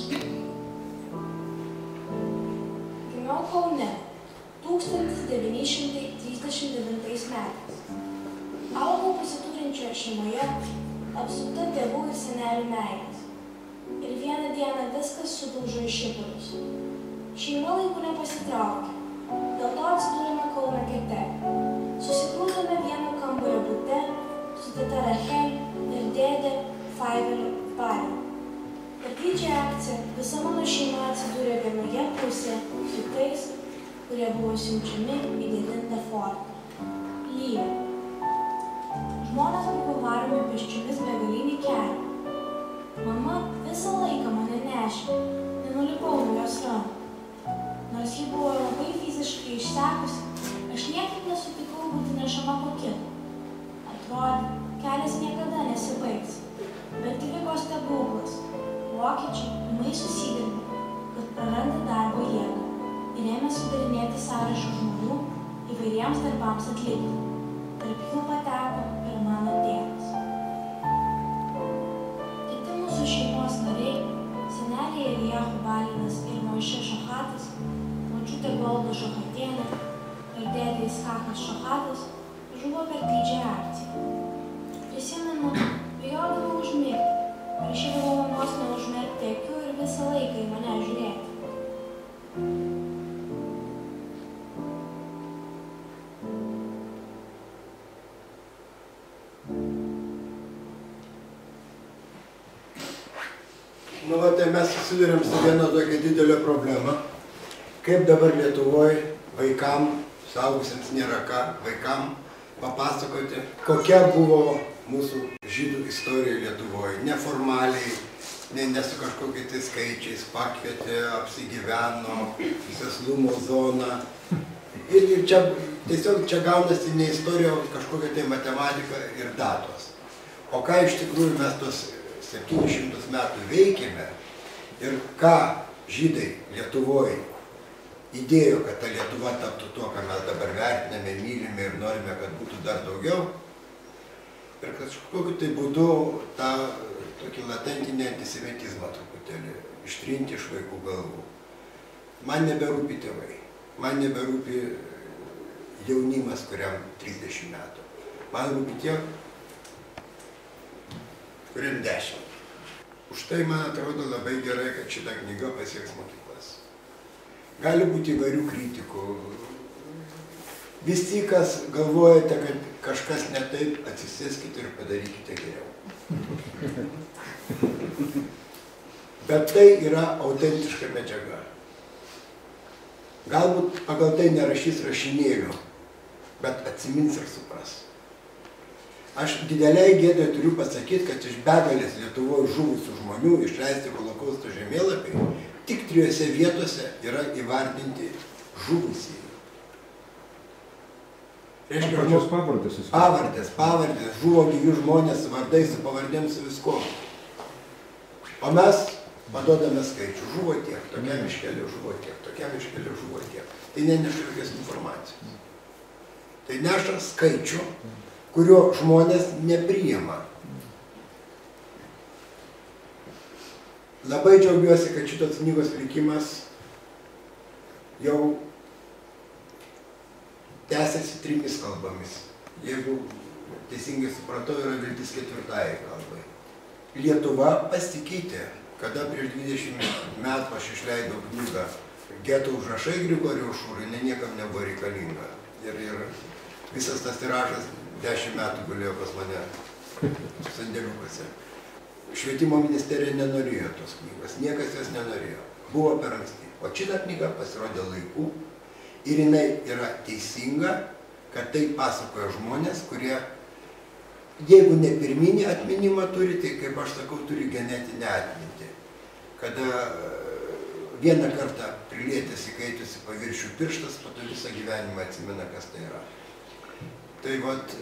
[SPEAKER 6] Gimiau Kaune tūkstantis devyni šimtai trisdešimt devintais metais. Augau pasiturinčioje šeimoje, apsupta tėvų ir senelių meilės. Ir vieną dieną viskas sudaužo į šipulius. Šeima laiku nepasitraukė. Dėl to atsidūrėme Kauno gete. Susigrūdome vieno kambario bute su teta Rachel ir dėdė Faiveliu Pariu. Per didžiąją akciją visa mano šeima atsidūrė vienoje pusėje su tais, kurie buvo siunčiami į devintą fortą. Lyja. Žmonės buvo varomi pėsčiomis begalinį kelią. Mama visą laiką mane nešė, nenulipau nuo jos rankų. Nors ji buvo labai fiziškai išsekusi, aš niekaip nesutikau būti nešama po kito. Atrodė, kelias niekada nesibaigs, bet įvyko stebuklas. Vokiečiai ūmai susidirbo, kad praranda darbo jėgą ir ėmė sudarinėti sąrašą žmonių įvairiems darbams atlikti. Tarp jų pateko ir mano tėvas. Kiti mūsų šeimos nariai, seneliai Elijahu Balinas ir Moišė Šachatas, močiutė Golda Šachatienė ir dėdė Iskakas Šachatas žuvo per didžiąją akciją. Prisimenu, bijodavau užmigti, prašydavau mamos neužmerkti akių ir visą laiką į mane žiūrėti.
[SPEAKER 3] Nu, va, tai mes susidurėm su viena tokia didelė problema. Kaip dabar Lietuvoje vaikam, suaugusiems nėra ką, vaikam papasakoti, kokia buvo mūsų žydų istorija Lietuvoje. Neformaliai, ne, ne su kažkokiais tai skaičiais, pakvietė, apsigyveno, sėslumo zoną. Ir, ir čia tiesiog čia gaunasi ne istorija, kažkokia tai matematika ir datos. O ką iš tikrųjų mes tos septynis šimtus metų veikėme ir ką žydai Lietuvoje įdėjo, kad ta Lietuva taptų tuo, ką mes dabar vertiname, mylime ir norime, kad būtų dar daugiau. Ir kažkokiu tai būdu tą tokį latentinį antisemitizmą truputėlį ištrinti iš vaikų galvų. Man neberūpi tėvai, man neberūpi jaunimas, kuriam trisdešimt metų. Man rūpi tie, kuriam dešimt. Už tai man atrodo labai gerai, kad šita knyga pasieks mokyklas. Gali būti įvairių kritikų. Visi, kas galvojate, kad kažkas ne taip, atsisėskite ir padarykite geriau. Bet tai yra autentiška medžiaga. Galbūt pagal tai nerašys rašinėlių, bet atsimins ir supras. Aš dideliai gėdai turiu pasakyti, kad iš begalės Lietuvoje žuvusių žmonių išleisti Holokausto žemėlapiai, tik trijose vietose yra įvardinti žuvusieji. Reiškia, žmogus pavardės, pavardės, pavardės, žuvo gyvi žmonės su vardais, su pavardėm, su visko. O mes paduodame skaičių, žuvo tiek, tokiam miškelė žuvo tiek, tokiam miškelė žuvo tiek. Tai neneša jokios informacijos. Tai neša skaičių, kurio žmonės nepriima. Labai džiaugiuosi, kad šitos knygos likimas jau tęsiasi trimis kalbomis. Jeigu teisingai supratau, yra viltis ketvirtajai kalbai. Lietuva pasikeitė, kada prieš dvidešimt metų aš išleidau knygą Geto užrašai Grigorijaus Šūrai, niekam nebuvo reikalinga. Ir, ir visas tas tiražas dešimt metų gulėjo pas mane sandėliukose. Švietimo ministerija nenorėjo tos knygos, niekas jos nenorėjo. Buvo per anksti. O šita knyga pasirodė laiku, Ir jinai yra teisinga, kad tai pasakoja žmonės, kurie, jeigu ne pirminį atminimą turi, tai, kaip aš sakau, turi genetinę atmintį. Kada vieną kartą prilietęs įkaitusi paviršių pirštas, po to visą gyvenimą atsimena, kas tai yra. Tai vat,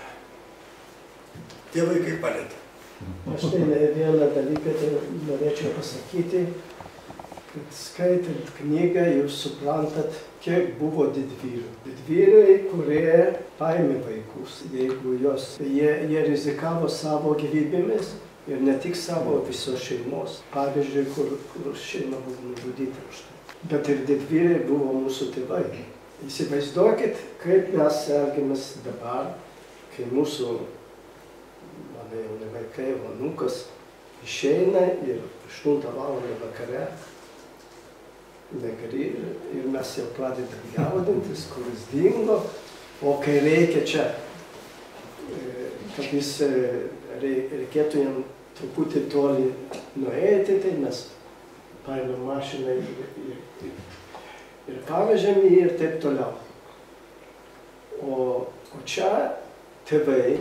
[SPEAKER 3] tie vaikai palėtė.
[SPEAKER 4] Aš tai vieną dalyką tai norėčiau pasakyti, kad skaitant knygą jūs suprantat, kiek buvo didvyrių. Didvyriai, kurie paėmė vaikus, jeigu jos, jie, jie rizikavo savo gyvybėmis ir ne tik savo visos šeimos. Pavyzdžiui, kur, kur šeima buvo nužudyta už tai. Bet ir didvyriai buvo mūsų tėvai. Įsivaizduokit, kaip mes elgiamės dabar, kai mūsų, mano jauni vaikai, anūkas, išeina ir aštuntą valandą vakare negrįžo ir mes jau pradedam jaudintis, kuris dingo, o kai reikia čia, kad jis reikėtų jam truputį toli nueiti, tai mes paėmėm mašiną ir, ir, ir, ir pavežėm jį ir taip toliau. O, o čia tėvai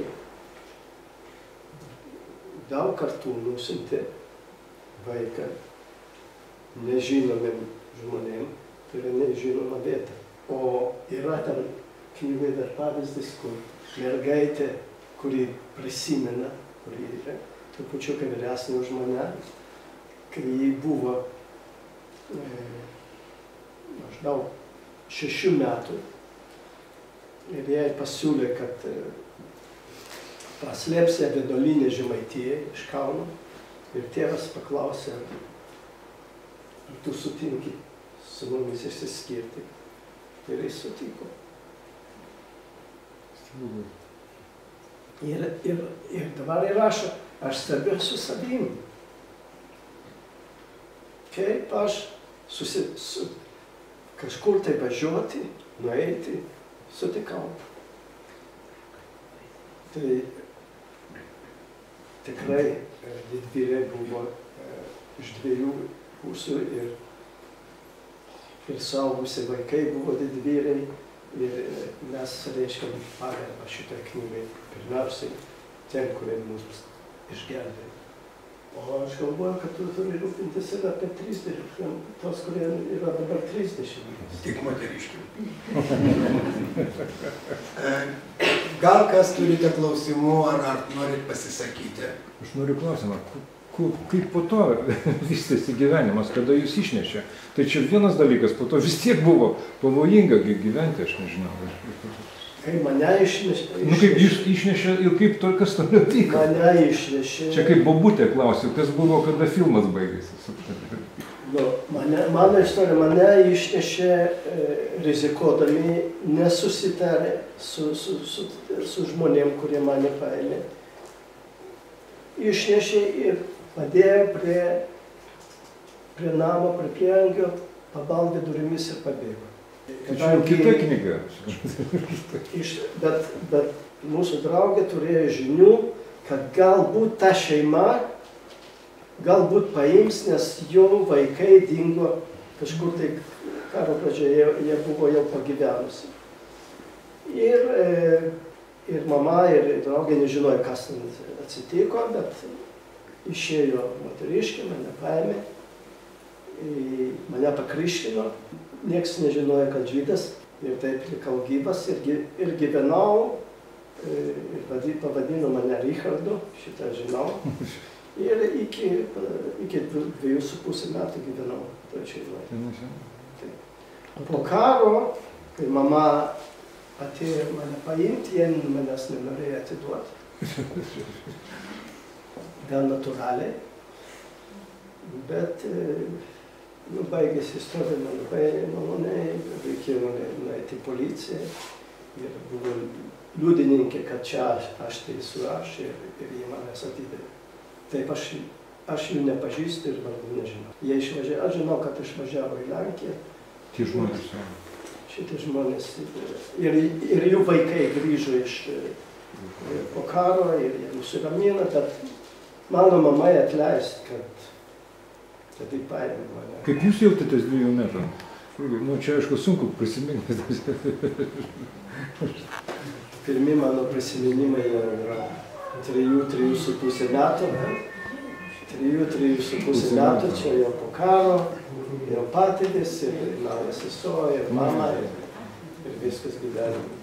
[SPEAKER 4] daug kartų nusiuntė vaiką nežinomiem žmonėm, tai yra nežinoma vieta. O yra ten knygai dar pavyzdys, kur mergaitė, kuri prisimena, kuri yra trupučiuką vyresnė už mane, kai ji buvo e, maždaug šešių metų ir jai pasiūlė, kad e, paslėps ją vienuolyne Žemaitijoje iš Kauno ir tėvas paklausė, ar tu sutinki su mumis išsiskirti. Ir jis sutiko. Ir, ir, ir dabar ir rašo, aš stebiuosi savim. Kaip aš susi, su, kažkur tai važiuoti, nueiti, sutikau. Tai tikrai didvyriai buvo e, iš dviejų pusių ir, ir suaugusi vaikai buvo didvyriai ir mes reiškia pagarbą šitą knygai pirmiausiai ten, kurie mus išgelbėjo. O aš galvoju, kad tu turi rūpintis ir apie trisdešimt, tos, kurie yra dabar trisdešimt.
[SPEAKER 3] Tik moteriškių. Gal kas turite klausimų, ar, ar norit pasisakyti?
[SPEAKER 8] Aš noriu klausimą, kaip po to vystėsi gyvenimas, kada jūs išnešė? Tai čia vienas dalykas, po to vis tiek buvo pavojinga gyventi, aš nežinau.
[SPEAKER 4] Kai mane išnešė...
[SPEAKER 8] Nu kaip jūs išnešė ir kaip to, kas toliau vyko?
[SPEAKER 4] Mane išnešė...
[SPEAKER 8] Čia kaip bobutė klausiu, kas buvo, kada filmas baigėsi?
[SPEAKER 4] Nu, mane, mano istorija, mane išnešė e, rizikuodami, nesusitarė su, su, su, su žmonėm, kurie mane paėmė. Išnešė ir padėjo prie, prie namo, prie prieangio, pabaldė durimis ir pabėgo.
[SPEAKER 8] Tai čia jau kita knyga.
[SPEAKER 4] Iš, bet, bet mūsų draugė turėjo žinių, kad galbūt ta šeima galbūt paims, nes jo vaikai dingo kažkur tai karo pradžioje, jie buvo jau pagyvenusi. Ir, e, ir mama, ir draugė nežinojo, kas ten atsitiko, bet išėjo moteriškė, mane paėmė, mane pakrištino. Niekas nežinojo, kad žydas ir taip likau gyvas ir, ir gyvenau, ir pavadino mane Richardu, šitą žinau. Ir iki, iki dviejų su pusę metų gyvenau toj šeimoje. Po karo, kai mama atėjo mane paimti, jie manęs nenorėjo atiduoti. Gal natūraliai, bet nu, baigėsi istorija man labai maloniai, reikėjo nueiti į policiją ir buvo liudininkė, kad čia aš, aš tai esu aš ir, ir jie manęs atidavė. Taip aš, aš jų nepažįstu ir vardu nežinau. Jie išvažiavo, aš žinau, kad išvažiavo į Lenkiją.
[SPEAKER 8] Tie žmonės.
[SPEAKER 4] Šitie žmonės ir, ir jų vaikai grįžo iš po karo ir jie nusiramino, bet mano mamai atleist, kad kad tai paėmė mane.
[SPEAKER 8] Kaip jūs jautėtės dviejų metų? Nu, čia aišku sunku prisiminti.
[SPEAKER 4] Pirmi mano prisiminimai yra trijų, trijų su pusė metų. Trijų, trijų su pusė metų, čia jau po karo, jau patėdis, ir naujas įstojo, ir mama, ir, ir viskas gyvenime.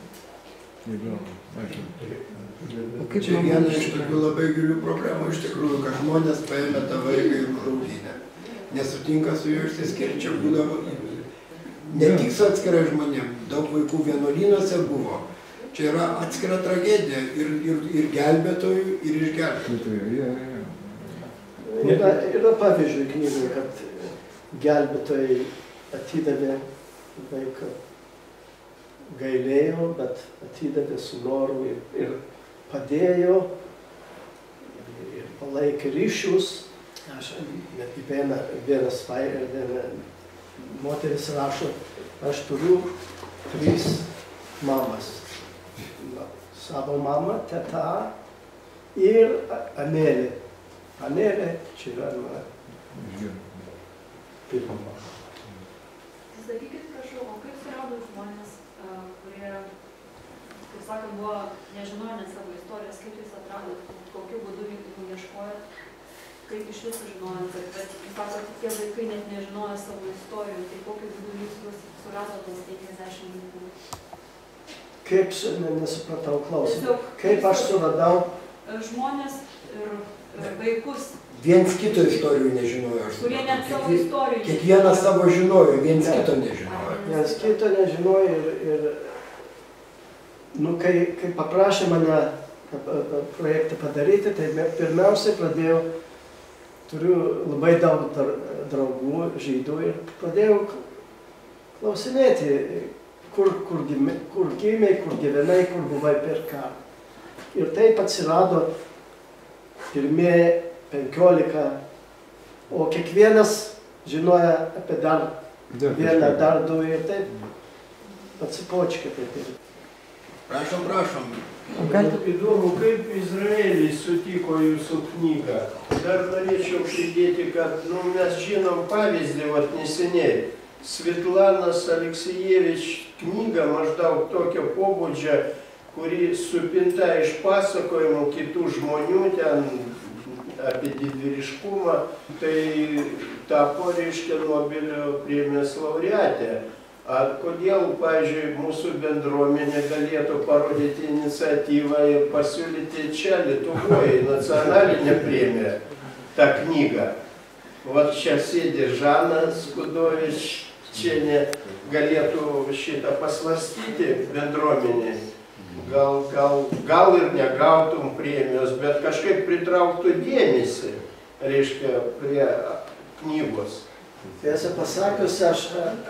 [SPEAKER 3] Čia viena iš tokių labai gilių problemų iš tikrųjų, kad žmonės paėmė tą vaiką į rungtynę. Nesutinka su juo išsiskirti, čia būdavo ne tik su atskirai žmonėm, daug vaikų vienuolynuose buvo. Čia yra atskira tragedija ir, ir, ir gelbėtojų, ir išgelbėtojų.
[SPEAKER 4] Yra, yra pavyzdžiui knygai, kad gelbėtojai atidavė vaiką, gailėjo, bet atidavė su noru ir, ir padėjo, ir, ir palaikė ryšius. Aš netgi viena, vienas viena moteris rašo, aš turiu trys mamas. Savo mamą, tetą ir Anelė. Anelė, čia yra mano pirma mama.
[SPEAKER 9] Sakykit, prašau, o kaip surado žmonės, kurie, kaip sakant, buvo nežinoję net savo istorijos, kaip jūs atradot, kokiu būdu vykdymų ieškojot, kaip iš jūsų žinojot, kad, jūs sakot, tie vaikai net nežinojo savo istorijų, tai kokiu būdu jūs suradot tos penkiasdešimt vykdymų?
[SPEAKER 4] Kaip, ne, nesupratau klausimą, kaip aš suradau?
[SPEAKER 9] Žmonės ir vaikus.
[SPEAKER 3] Viens kito istorijų nežinojo.
[SPEAKER 9] Kurie net savo istorijų.
[SPEAKER 3] Kiekvienas savo žinojo, viens kito nežinojo.
[SPEAKER 4] Viens kito nežinojo ir, ir nu, kai, kai paprašė mane projektą padaryti, tai pirmiausiai pradėjau, turiu labai daug draugų, žydų, ir pradėjau klausinėti, kur, kur, gimė, kur gimė, kur gyvenai, kur buvai per karą. Ir taip atsirado pirmieji penkiolika, o kiekvienas žinojo apie dar vieną, dar du ir taip atsipočkė taip ir.
[SPEAKER 3] Prašom, prašom.
[SPEAKER 2] Įdomu, kaip Izraelis sutiko jūsų knygą. Dar norėčiau pridėti, kad nu, mes žinom pavyzdį, vat neseniai. Svetlanos Aleksijevič knyga maždaug tokio pobūdžio, kuri supinta iš pasakojimų kitų žmonių ten apie didvyriškumą, tai tapo, reiškia, Nobelio premijos laureatė. Ar kodėl, pavyzdžiui, mūsų bendruomenė galėtų parodyti iniciatyvą ir pasiūlyti čia Lietuvoje nacionalinę premiją tą knygą? Vat čia sėdi Žana Skudovič, čia ne, galėtų šitą pasvarstyti bendruomenė. Gal, gal, gal ir negautum premijos, bet kažkaip pritrauktų dėmesį, reiškia, prie knygos.
[SPEAKER 4] Tiesą pasakius, aš,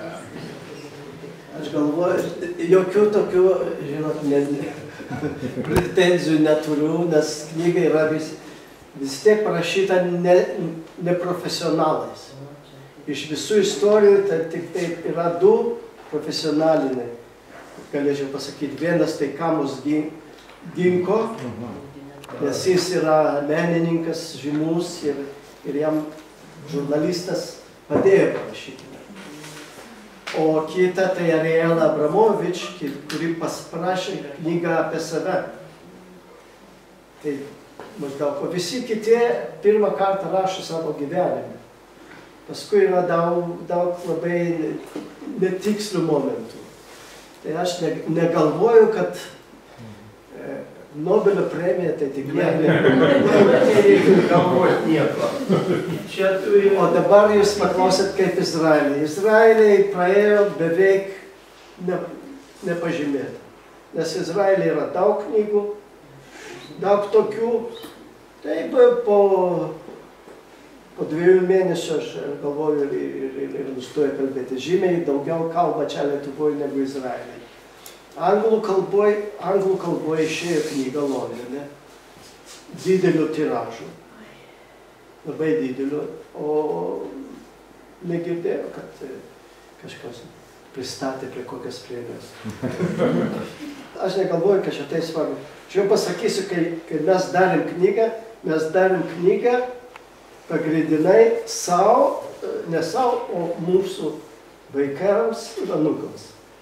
[SPEAKER 4] aš galvoju, jokių tokių, žinot, ne, pretenzijų neturiu, nes knyga yra vis, vis tiek parašyta ne, neprofesionalais. Iš visų istorijų tai tik taip yra du profesionaliniai. Galėčiau pasakyti, vienas tai Kamus Ginko, nes jis yra menininkas žymus ir, ir jam žurnalistas padėjo parašyti. O kita tai Ariela Abramovič, kuri pasprašė knygą apie save. Tai maždaug, o visi kiti pirmą kartą rašo savo gyvenime. Paskui yra daug, daug labai netikslių momentų. Tai aš ne, negalvoju, kad e, Nobelio premija tai tik ne, nereikia galvoti nieko. Čia, o dabar jūs paklausėt kaip Izraelį. Izraeliai praėjo beveik ne, nepažymėta. Nes Izraelį yra daug knygų, daug tokių. Taip po, po dviejų mėnesių aš galvoju ir, ir, ir, ir nustoju kalbėti. Žymiai daugiau kalba čia Lietuvoje negu Izraelį. Anglų kalboje, anglų kalboje išėjo knyga Londone, dideliu tiražu, labai dideliu, o negirdėjau, kad kažkas pristatė prie kokias premijos. Aš negalvoju, kad šitai svarbu. Čia pasakysiu, kai, kai mes darėm knygą, mes darėm knygą pagrindinai savo, ne savo, o mūsų vaikams ir anūkams.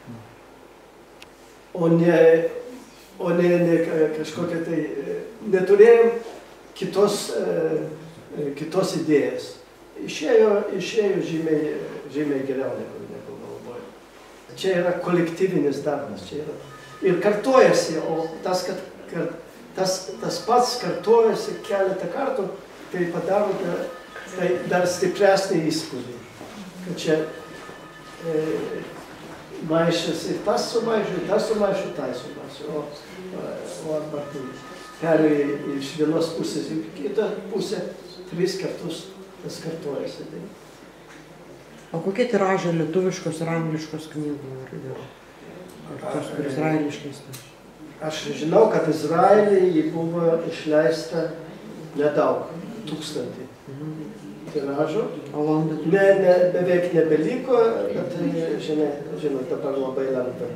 [SPEAKER 4] O ne, o ne, ne kažkokia tai, neturėjom kitos, kitos idėjas. Išėjo, išėjo žymiai, žymiai geriau negu, negu galvojau. Čia yra kolektyvinis darbas, čia yra. Ir kartojasi, o tas, kad, kad, tas, tas pats kartojasi keletą kartų, tai padaro tai dar stipresnį įspūdį. Kad čia e, maišas ir tas sumaišo, ir tas sumaišo, tai sumaišo. O, o arba tai perėjo iš vienos pusės į kitą pusę, tris kartus tas kartojasi. Tai.
[SPEAKER 10] O kokie tiražai lietuviškos ir angliškos knygų? Ar, ar tos, kur izraeliškais?
[SPEAKER 4] Aš žinau, kad Izraelyje buvo išleista nedaug, tūkstantį tiražų.
[SPEAKER 10] O Londone?
[SPEAKER 4] Ne, ne, beveik nebeliko, bet, žinai, žinot, dabar labai lengva.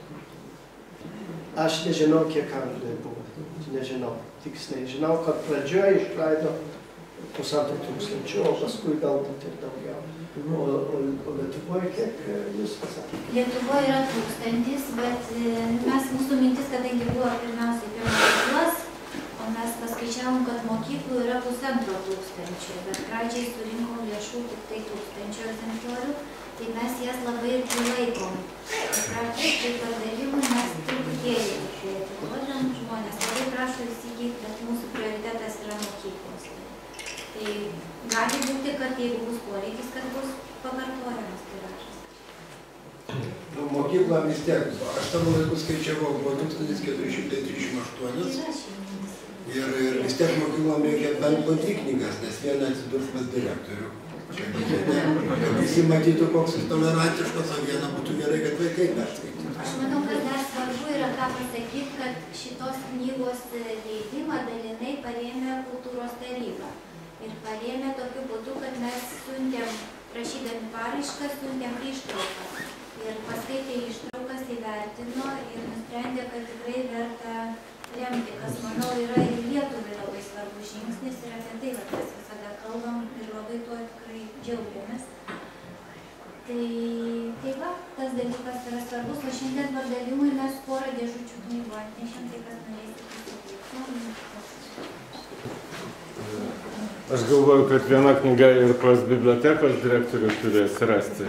[SPEAKER 4] Aš nežinau, kiek Anglijoje buvo. Nežinau, tiksliai. Žinau, kad pradžioje išleido pusantro tūkstančio, o paskui galbūt ir daugiau. O, o, o Lietuvoje kiek jūs pasakėte?
[SPEAKER 5] Lietuvoje yra tūkstantis, bet mes, mūsų mintis, kadangi buvo pirmiausiai apie mokyklas, o mes paskaičiavom, kad mokyklų yra pusantro tūkstančio, bet pradžiai surinkom lėšų tik tai tūkstančio egzempliorių, tai mes jas labai ir prilaikom. Praktiškai pardavimui mes truputėlį atiduodam, žmonės labai prašo įsigyti, bet mūsų prioritetas yra mokyklos. Tai gali būti, kad jeigu bus poreikis, kad bus pakartojamas tiražas.
[SPEAKER 3] Nu, mokykla vis tiek, aš savo laiku skaičiavau, buvo tūkstantis keturi šimtai trisdešimt aštuoni. Ir, ir vis tiek mokyklom reikia bent po dvi knygas, nes viena atsidurs pas direktorių. Čia ne, kad visi matytų, koks jis tolerantiškas, o viena būtų gerai, kad vaikai perskaitytų.
[SPEAKER 5] Aš manau, kad dar svarbu yra ką pasakyti, kad šitos knygos leidimą dalinai parėmė kultūros taryba. Ir parėmė tokiu būdu, kad mes siuntėm, prašydami paraišką, siuntėm ištrauką. Ir paskaitė ištraukas, įvertino ir nusprendė, kad tikrai verta remti, kas, manau, yra ir Lietuvai labai svarbus žingsnis ir apie tai, kad mes visada kalbam ir labai tuo tikrai džiaugiamės. Tai, tai va, tas dalykas yra svarbus, o šiandien pardavimui mes porą dėžučių knygų atnešėm, tai kas norėsite pasakyti.
[SPEAKER 1] Aš galvoju, kad viena knyga ir pas bibliotekos direktorių turi atsirasti.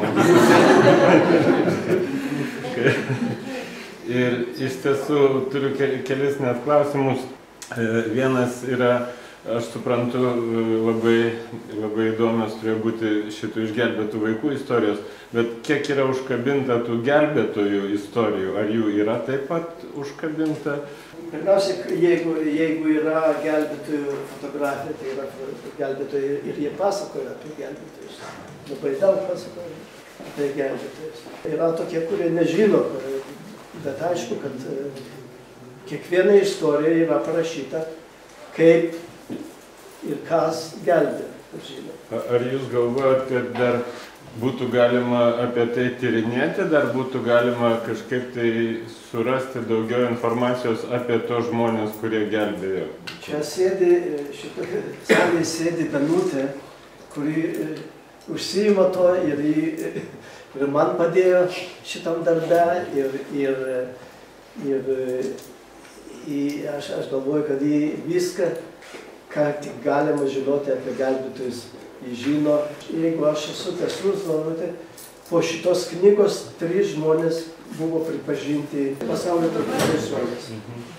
[SPEAKER 1] Ir iš tiesų turiu kelis net klausimus. Vienas yra, aš suprantu, labai, labai įdomios turėjo būti šitų išgelbėtų vaikų istorijos, bet kiek yra užkabinta tų gelbėtojų istorijų? Ar jų yra taip pat užkabinta?
[SPEAKER 4] Pirmiausia, jeigu, jeigu yra gelbėtojų fotografija, tai yra gelbėtojai ir jie pasakoja apie gelbėtojus. Labai daug pasakoja apie gelbėtojus. Yra tokie, kurie nežino, bet aišku, kad kiekviena istorija yra parašyta, kaip ir kas gelbė.
[SPEAKER 1] Ar jūs galvojat, kad dar būtų galima apie tai tyrinėti, dar būtų galima kažkaip tai surasti daugiau informacijos apie tos žmonės, kurie gelbėjo?
[SPEAKER 4] Čia sėdi, šitoje salėje sėdi Danutė, kuri užsiima to ir, ir man padėjo šitam darbe ir, ir, ir, ir aš, aš galvoju, kad jį viską, ką tik galima žinoti apie gelbėtojus, žino. Jeigu aš esu tiesus, galvoju, po šitos knygos trys žmonės buvo pripažinti pasaulio tarptautinės žmonės.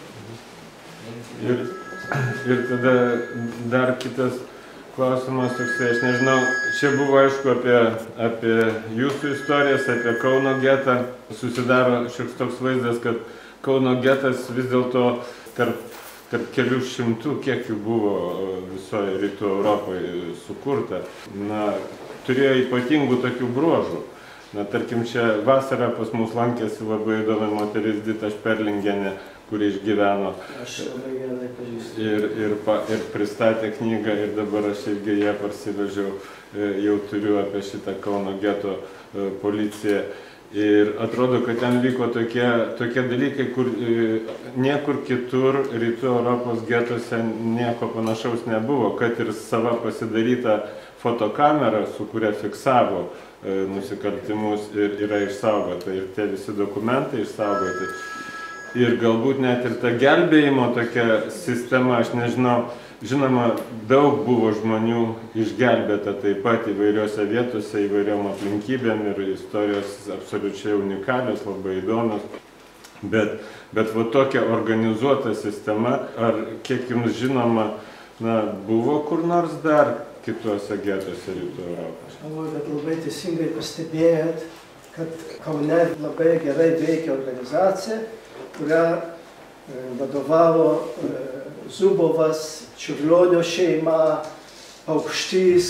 [SPEAKER 1] Ir, ir tada dar kitas klausimas toksai, aš nežinau, čia buvo aišku apie, apie jūsų istorijas, apie Kauno getą. Susidaro šioks toks vaizdas, kad Kauno getas vis dėlto tarp tarp kelių šimtų, kiek jų buvo visoje rytų Europoje sukurta, na, turėjo ypatingų tokių bruožų. Na, tarkim, čia vasarą pas mus lankėsi labai įdomi moteris Dita Šperlingienė, kuri išgyveno.
[SPEAKER 4] Aš labai gerai pažįstu.
[SPEAKER 1] Ir, ir, pa, ir pristatė knygą ir dabar aš irgi ją parsivežiau, jau turiu apie šitą Kauno geto policiją. Ir atrodo, kad ten vyko tokie, tokie dalykai, kur niekur kitur rytų Europos getuose nieko panašaus nebuvo, kad ir sava pasidaryta fotokamera, su kuria fiksavo nusikaltimus, ir yra išsaugota, ir tie visi dokumentai išsaugoti. Ir galbūt net ir ta gelbėjimo tokia sistema, aš nežinau, žinoma, daug buvo žmonių išgelbėta taip pat įvairiose vietose, įvairiom aplinkybėm, ir istorijos absoliučiai unikalios, labai įdomios. Bet, bet va tokia organizuota sistema, ar kiek jums žinoma, na, buvo kur nors dar kituose getuose Rytų Europoje?
[SPEAKER 4] Aš galvoju, kad labai teisingai pastebėjot, kad Kaune labai gerai veikia organizacija, kurią vadovavo Zubovas, Čiurlionio šeima, Paukštys,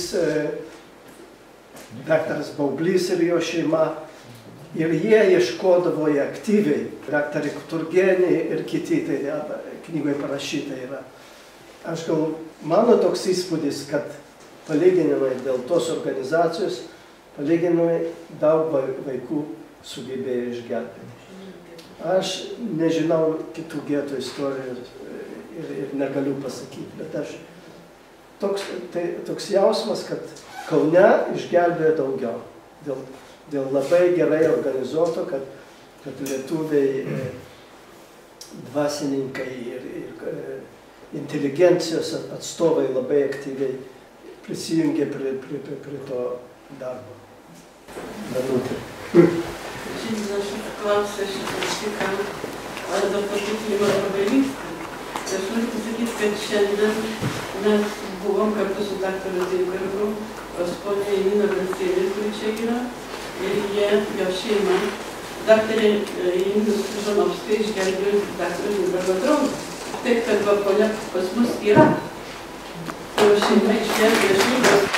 [SPEAKER 4] daktaras Baublys ir jo šeima. Ir jie ieškodavo jie aktyviai, daktarė Kuturgenė ir kiti, tai knygoje parašyta yra. Aš gal, mano toks įspūdis, kad palyginimai dėl tos organizacijos, palyginimai daug vaikų sugebėjo išgelbėti. Aš nežinau kitų getų istorijų ir, ir negaliu pasakyti, bet aš toks, tai, toks jausmas, kad Kaune išgelbėjo daugiau. Dėl, dėl labai gerai organizuoto, kad, kad lietuviai, dvasininkai ir, ir inteligencijos atstovai labai aktyviai prisijungė prie, prie, prie, prie to darbo. Danutė.
[SPEAKER 11] Šiandien aš klausiu šitą šiką, ar dar patikinimą labai vyksta. Aš noriu pasakyti, kad šiandien mes buvom kartu su daktaru Zingargu, pas ponę Janiną Grasėlį, kuri čia yra, ir jie, jo šeima, daktarė Janiną Križanovską išgelbėjo daktarą Zingargo draugą. Taip, kad va ponė pas mus yra. Jo šeima išgelbėjo šeimos.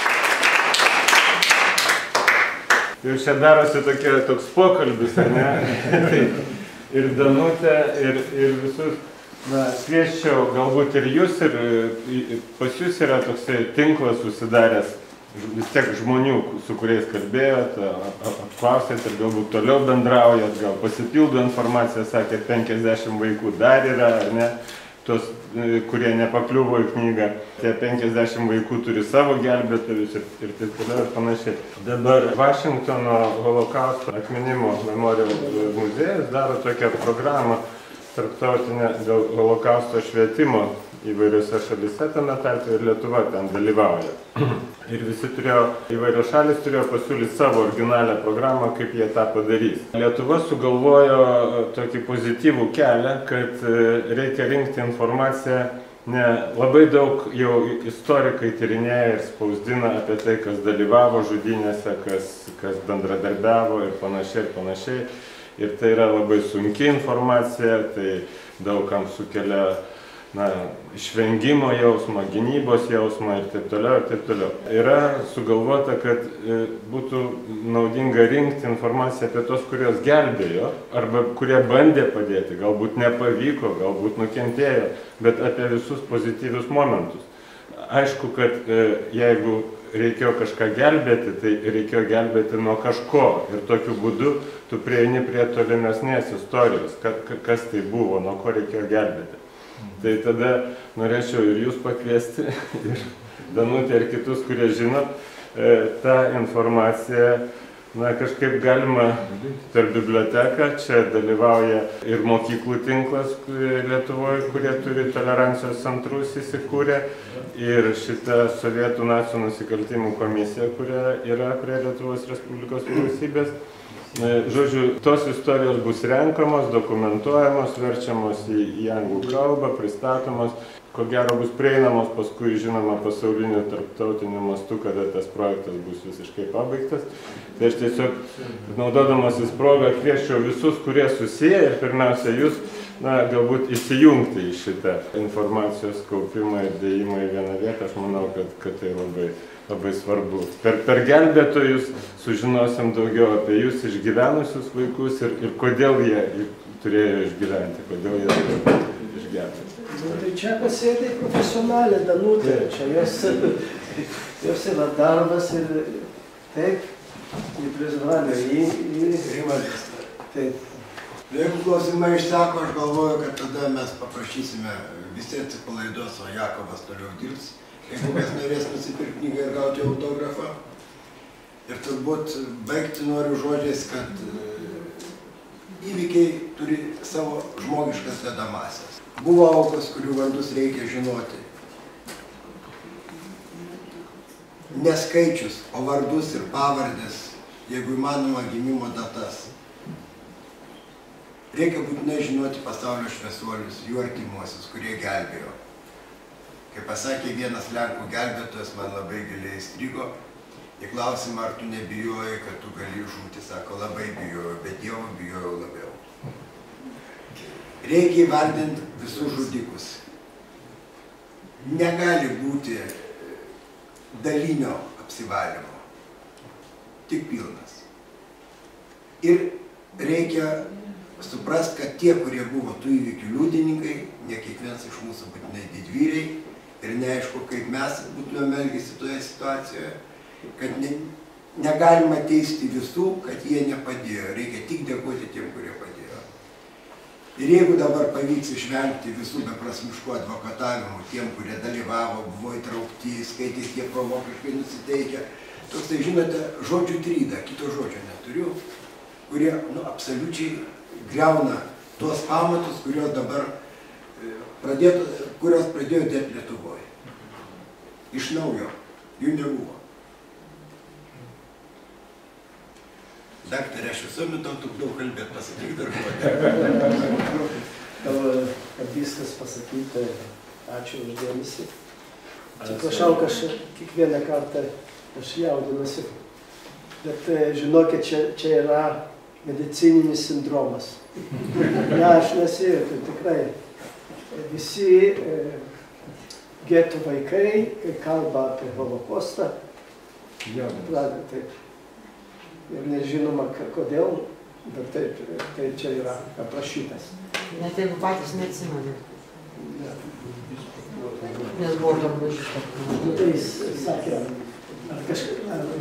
[SPEAKER 1] Ir čia darosi tokia, toks pokalbis, ar ne? Ir Danutė, ir, ir visus, na, kvieščiau galbūt ir jūs, ir pas jūs yra toksai tinklas susidaręs, vis tiek žmonių, su kuriais kalbėjot, apklausėt ir galbūt toliau bendraujat, gal pasipildo informaciją, sakėt, penkiasdešimt vaikų dar yra, ar ne? Tos, kurie nepakliuvo į knygą, tie penkiasdešimt vaikų turi savo gelbėtojus ir, ir taip toliau ir panašiai. Dabar Vašingtono holokausto atminimo Memorial muziejus daro tokią programą tarptautinę dėl holokausto švietimo įvairiose šalyse, tame tarpe ir Lietuva ten dalyvauja. Ir visi turėjo, įvairios šalis turėjo pasiūlyti savo originalią programą, kaip jie tą padarys. Lietuva sugalvojo tokį pozityvų kelią, kad reikia rinkti informaciją, ne labai daug jau istorikai tyrinėja ir spausdina apie tai, kas dalyvavo žudynėse, kas, kas bendradarbiavo ir panašiai ir panašiai. Ir tai yra labai sunki informacija, tai daugam sukelia na, išvengimo jausmą, gynybos jausmą ir taip toliau, ir taip toliau. Yra sugalvota, kad būtų naudinga rinkti informaciją apie tos, kurios gelbėjo, arba kurie bandė padėti, galbūt nepavyko, galbūt nukentėjo, bet apie visus pozityvius momentus. Aišku, kad jeigu reikėjo kažką gelbėti, tai reikėjo gelbėti nuo kažko ir tokiu būdu tu prieini prie tolimesnės istorijos, kas tai buvo, nuo ko reikėjo gelbėti. Tai tada norėčiau ir jūs pakviesti, ir Danutę, ir kitus, kurie žino, tą informaciją, na, kažkaip galima per biblioteką, čia dalyvauja ir mokyklų tinklas Lietuvoje, kurie turi tolerancijos centrus įsikūrę, ir šita Sovietų nacijų nusikaltimų komisija, kuria yra prie Lietuvos Respublikos vyriausybės. Žodžiu, tos istorijos bus renkamos, dokumentuojamos, verčiamos į, į anglų kalbą, pristatomos, ko gero bus prieinamos paskui, žinoma, pasauliniu tarptautiniu mastu, kada tas projektas bus visiškai pabaigtas. Tai aš tiesiog, naudodamasis progą, kvieščiau visus, kurie susiję, ir pirmiausia jūs, na, galbūt įsijungti į šitą informacijos kaupimą ir dėjimą į vieną vietą. Aš manau, kad, kad tai labai, labai svarbu. Per, per gelbėtojus sužinosim daugiau apie jūs išgyvenusius vaikus ir, ir kodėl jie turėjo išgyventi, kodėl jie turėjo išgelbėti.
[SPEAKER 4] Tai čia pasėdė profesionalė Danutė, čia jos, jos yra darbas ir taip, į prizvanę, į, į rivalistą. Taip.
[SPEAKER 3] Jeigu klausimai išsako, aš galvoju, kad tada mes paprašysime visi atsipalaiduos, o Jakovas toliau dirbs jeigu kas norės nusipirkti knygą ir gauti autografą. Ir turbūt baigti noriu žodžiais, kad įvykiai turi savo žmogiškas dedamasias. Buvo aukos, kurių vardus reikia žinoti. Neskaičius, o vardus ir pavardės, jeigu įmanoma gimimo datas. Reikia būtinai žinoti pasaulio šviesuolius, jų artimuosius, kurie gelbėjo. Kaip pasakė vienas lenkų gelbėtojas, man labai giliai įstrigo, į klausimą, ar tu nebijojai, kad tu gali žūti, sako, labai bijojau, bet Dievo bijojau labiau. Reikia įvardinti visus žudikus. Negali būti dalinio apsivalymo, tik pilnas. Ir reikia suprasti, kad tie, kurie buvo tų įvykių liudininkai, ne kiekvienas iš mūsų būtinai didvyriai, ir neaišku, kaip mes būtumėm elgėsi toje situacijoje, kad ne, negalima teisti visų, kad jie nepadėjo, reikia tik dėkoti tiem, kurie padėjo. Ir jeigu dabar pavyks išvengti visų beprasmiškų advokatavimų, tiem, kurie dalyvavo, buvo įtraukti, skaitė tie provokiškai nusiteikę, toks tai, žinote, žodžių tryda, kito žodžio neturiu, kurie, nu, absoliučiai griauna tuos pamatus, kurios dabar pradėtų, kurios pradėjo dėti Lietuvoje. Iš naujo, jų nebuvo. Daktarė, aš visuomet tau daug kalbėt, pasakyk dar žodį.
[SPEAKER 4] Gal, kad viskas pasakyti, ačiū už dėmesį. Atsiprašau, kad aš kiekvieną kartą aš jaudinuosi, bet žinokit, čia, čia yra medicininis sindromas. Ne, aš nesijaučiu, tikrai. Visi e, getų vaikai, kai kalba apie holokaustą, pradeda taip. Ir nežinoma, kodėl, bet taip, taip čia yra aprašytas.
[SPEAKER 10] Net jeigu patys neatsimena. Nes buvo labai šitą.
[SPEAKER 4] Tai jis sakė, ar kažkaip...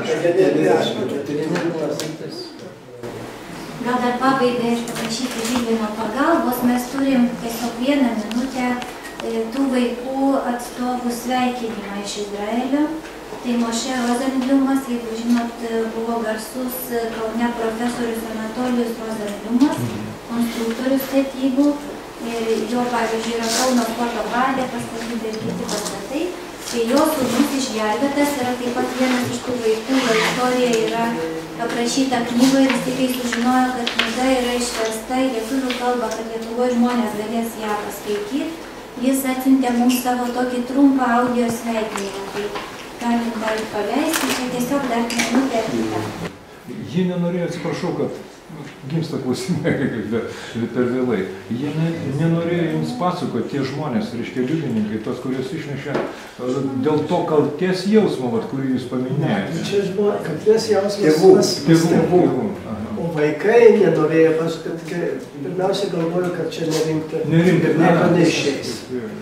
[SPEAKER 10] Genetiškai.
[SPEAKER 5] Gal dar pabaigai aš paprašyti Žilvino pagalbos, mes turim tiesiog vieną minutę tų vaikų atstovų sveikinimą iš Izraelio. Tai Moshe Rosenbliumas, jeigu žinot, buvo garsus Kaune profesorius Anatolijus Rosenbliumas, konstruktorius statybų. Ir jo, pavyzdžiui, yra Kauno sporto halė pastatyti ir kiti pastatai. Tai jo sūnus išgelbėtas yra taip pat vienas iš tų vaikų, jo istorija yra aprašyta knygoje ir jis tik sužinojo, kad knyga yra išversta į lietuvių kalbą, kad Lietuvoje žmonės galės ją paskaityti. Jis atsiuntė mums savo tokį trumpą audio sveikinimą. Tai galim dar paleisti, čia tiesiog dar minutę kitą.
[SPEAKER 8] Jie nenorėjo, atsiprašau, kad gimsta klausimai per vėlai. Jie ne, nenorėjo jums pasakoti, tie žmonės, reiškia liudininkai, tos, kurios išnešė dėl to kaltės jausmo, vat, kurį jūs paminėjote.
[SPEAKER 4] Čia žmonės, kaltės jausmas tėvų. O vaikai nenorėjo pasakoti, pirmiausia galvoju, kad čia nerinkta ir nieko neišeis.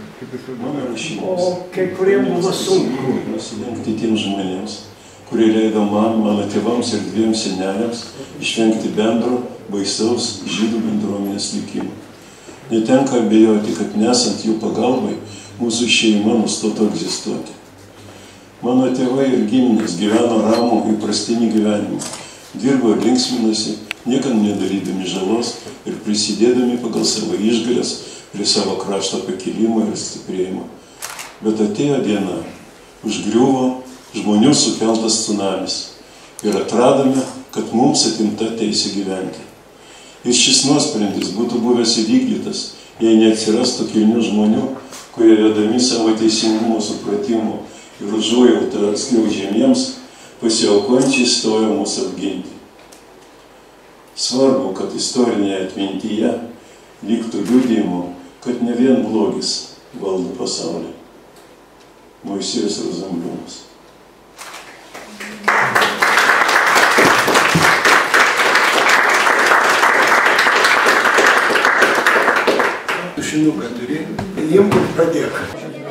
[SPEAKER 4] O kai kuriem buvo sunku.
[SPEAKER 12] Nusilenkti tiems žmonėms, kurie leido man, mano tėvams ir dviem seneliams išvengti bendro, baisaus žydų bendruomenės likimo. Netenka abejoti, kad nesant jų pagalbai, mūsų šeima nustotų egzistuoti. Mano tėvai ir giminės gyveno ramų įprastinį gyvenimą, dirbo ir linksminasi, niekam nedarydami žalos ir prisidėdami pagal savo išgalės prie savo krašto pakilimo ir stiprėjimo. Bet atėjo diena, užgriuvo žmonių sukeltas tsunamis ir atradome, kad mums atimta teisė gyventi. Ir šis nuosprendis būtų buvęs įvykdytas, jei neatsirastų kilnių žmonių, kurie vedami savo teisingumo supratimu ir užuojautą skriaudžiamiems, pasiaukojančiai stojo mūsų apginti. Svarbu, kad istorinėje atmintyje liktų liudijimo, kad ne vien blogis valdo pasaulį. Moisėjus Rozenbliumas.
[SPEAKER 3] Tušinuką turi, imk ir pradėk.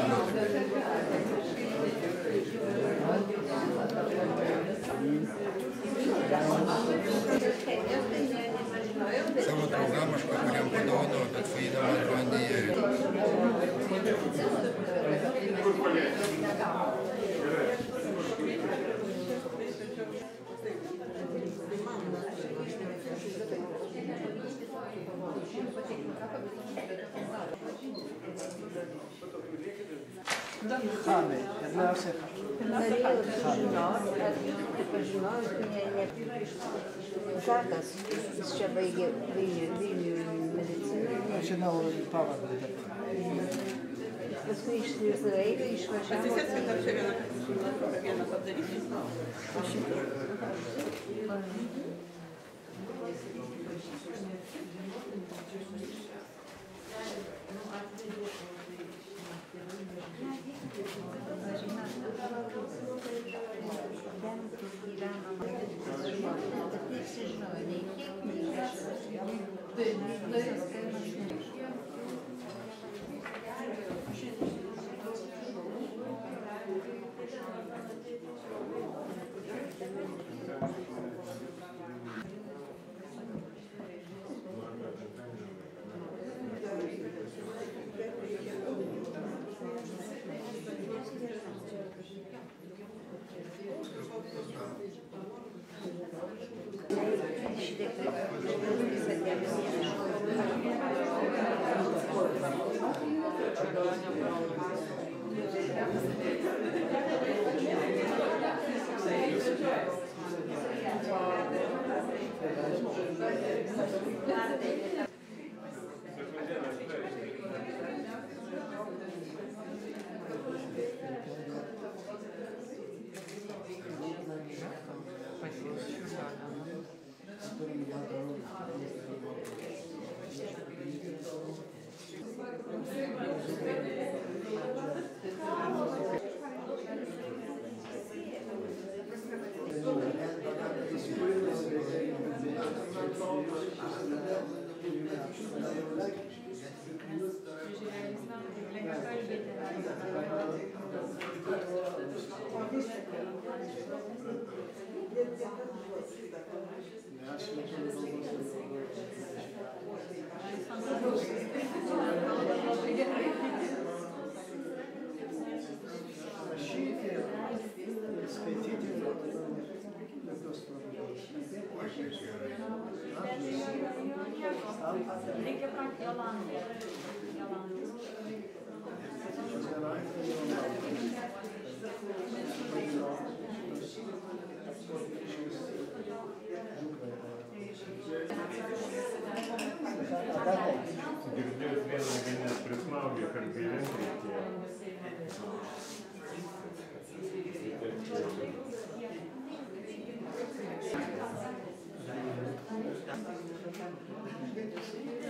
[SPEAKER 3] Savo draugam aš kuriam padovanau, bet faida man vandyje.
[SPEAKER 4] Chanai, pirmiausia.
[SPEAKER 13] Norėjau sužinoti, ar pažinojus, ne, ne. Žakas, jis čia baigė Vilnių, Vilnių mediciną.
[SPEAKER 4] Aš žinau pavardę.
[SPEAKER 13] Paskui iš Izraelio išvažiavo.
[SPEAKER 11] Atsisėskit, dar čia vieną, vieną padarysit. O šitą.
[SPEAKER 13] Ten, kur gyveno mažytis žmonės, bet nežinojo, nei kiek, nei kažkas. Visas kaimas nežinojo.
[SPEAKER 9] Reikia prakti Jolandai.
[SPEAKER 1] Girdėjus vieną genės prismaugį, kad gailint reikėjo.
[SPEAKER 13] Thank you.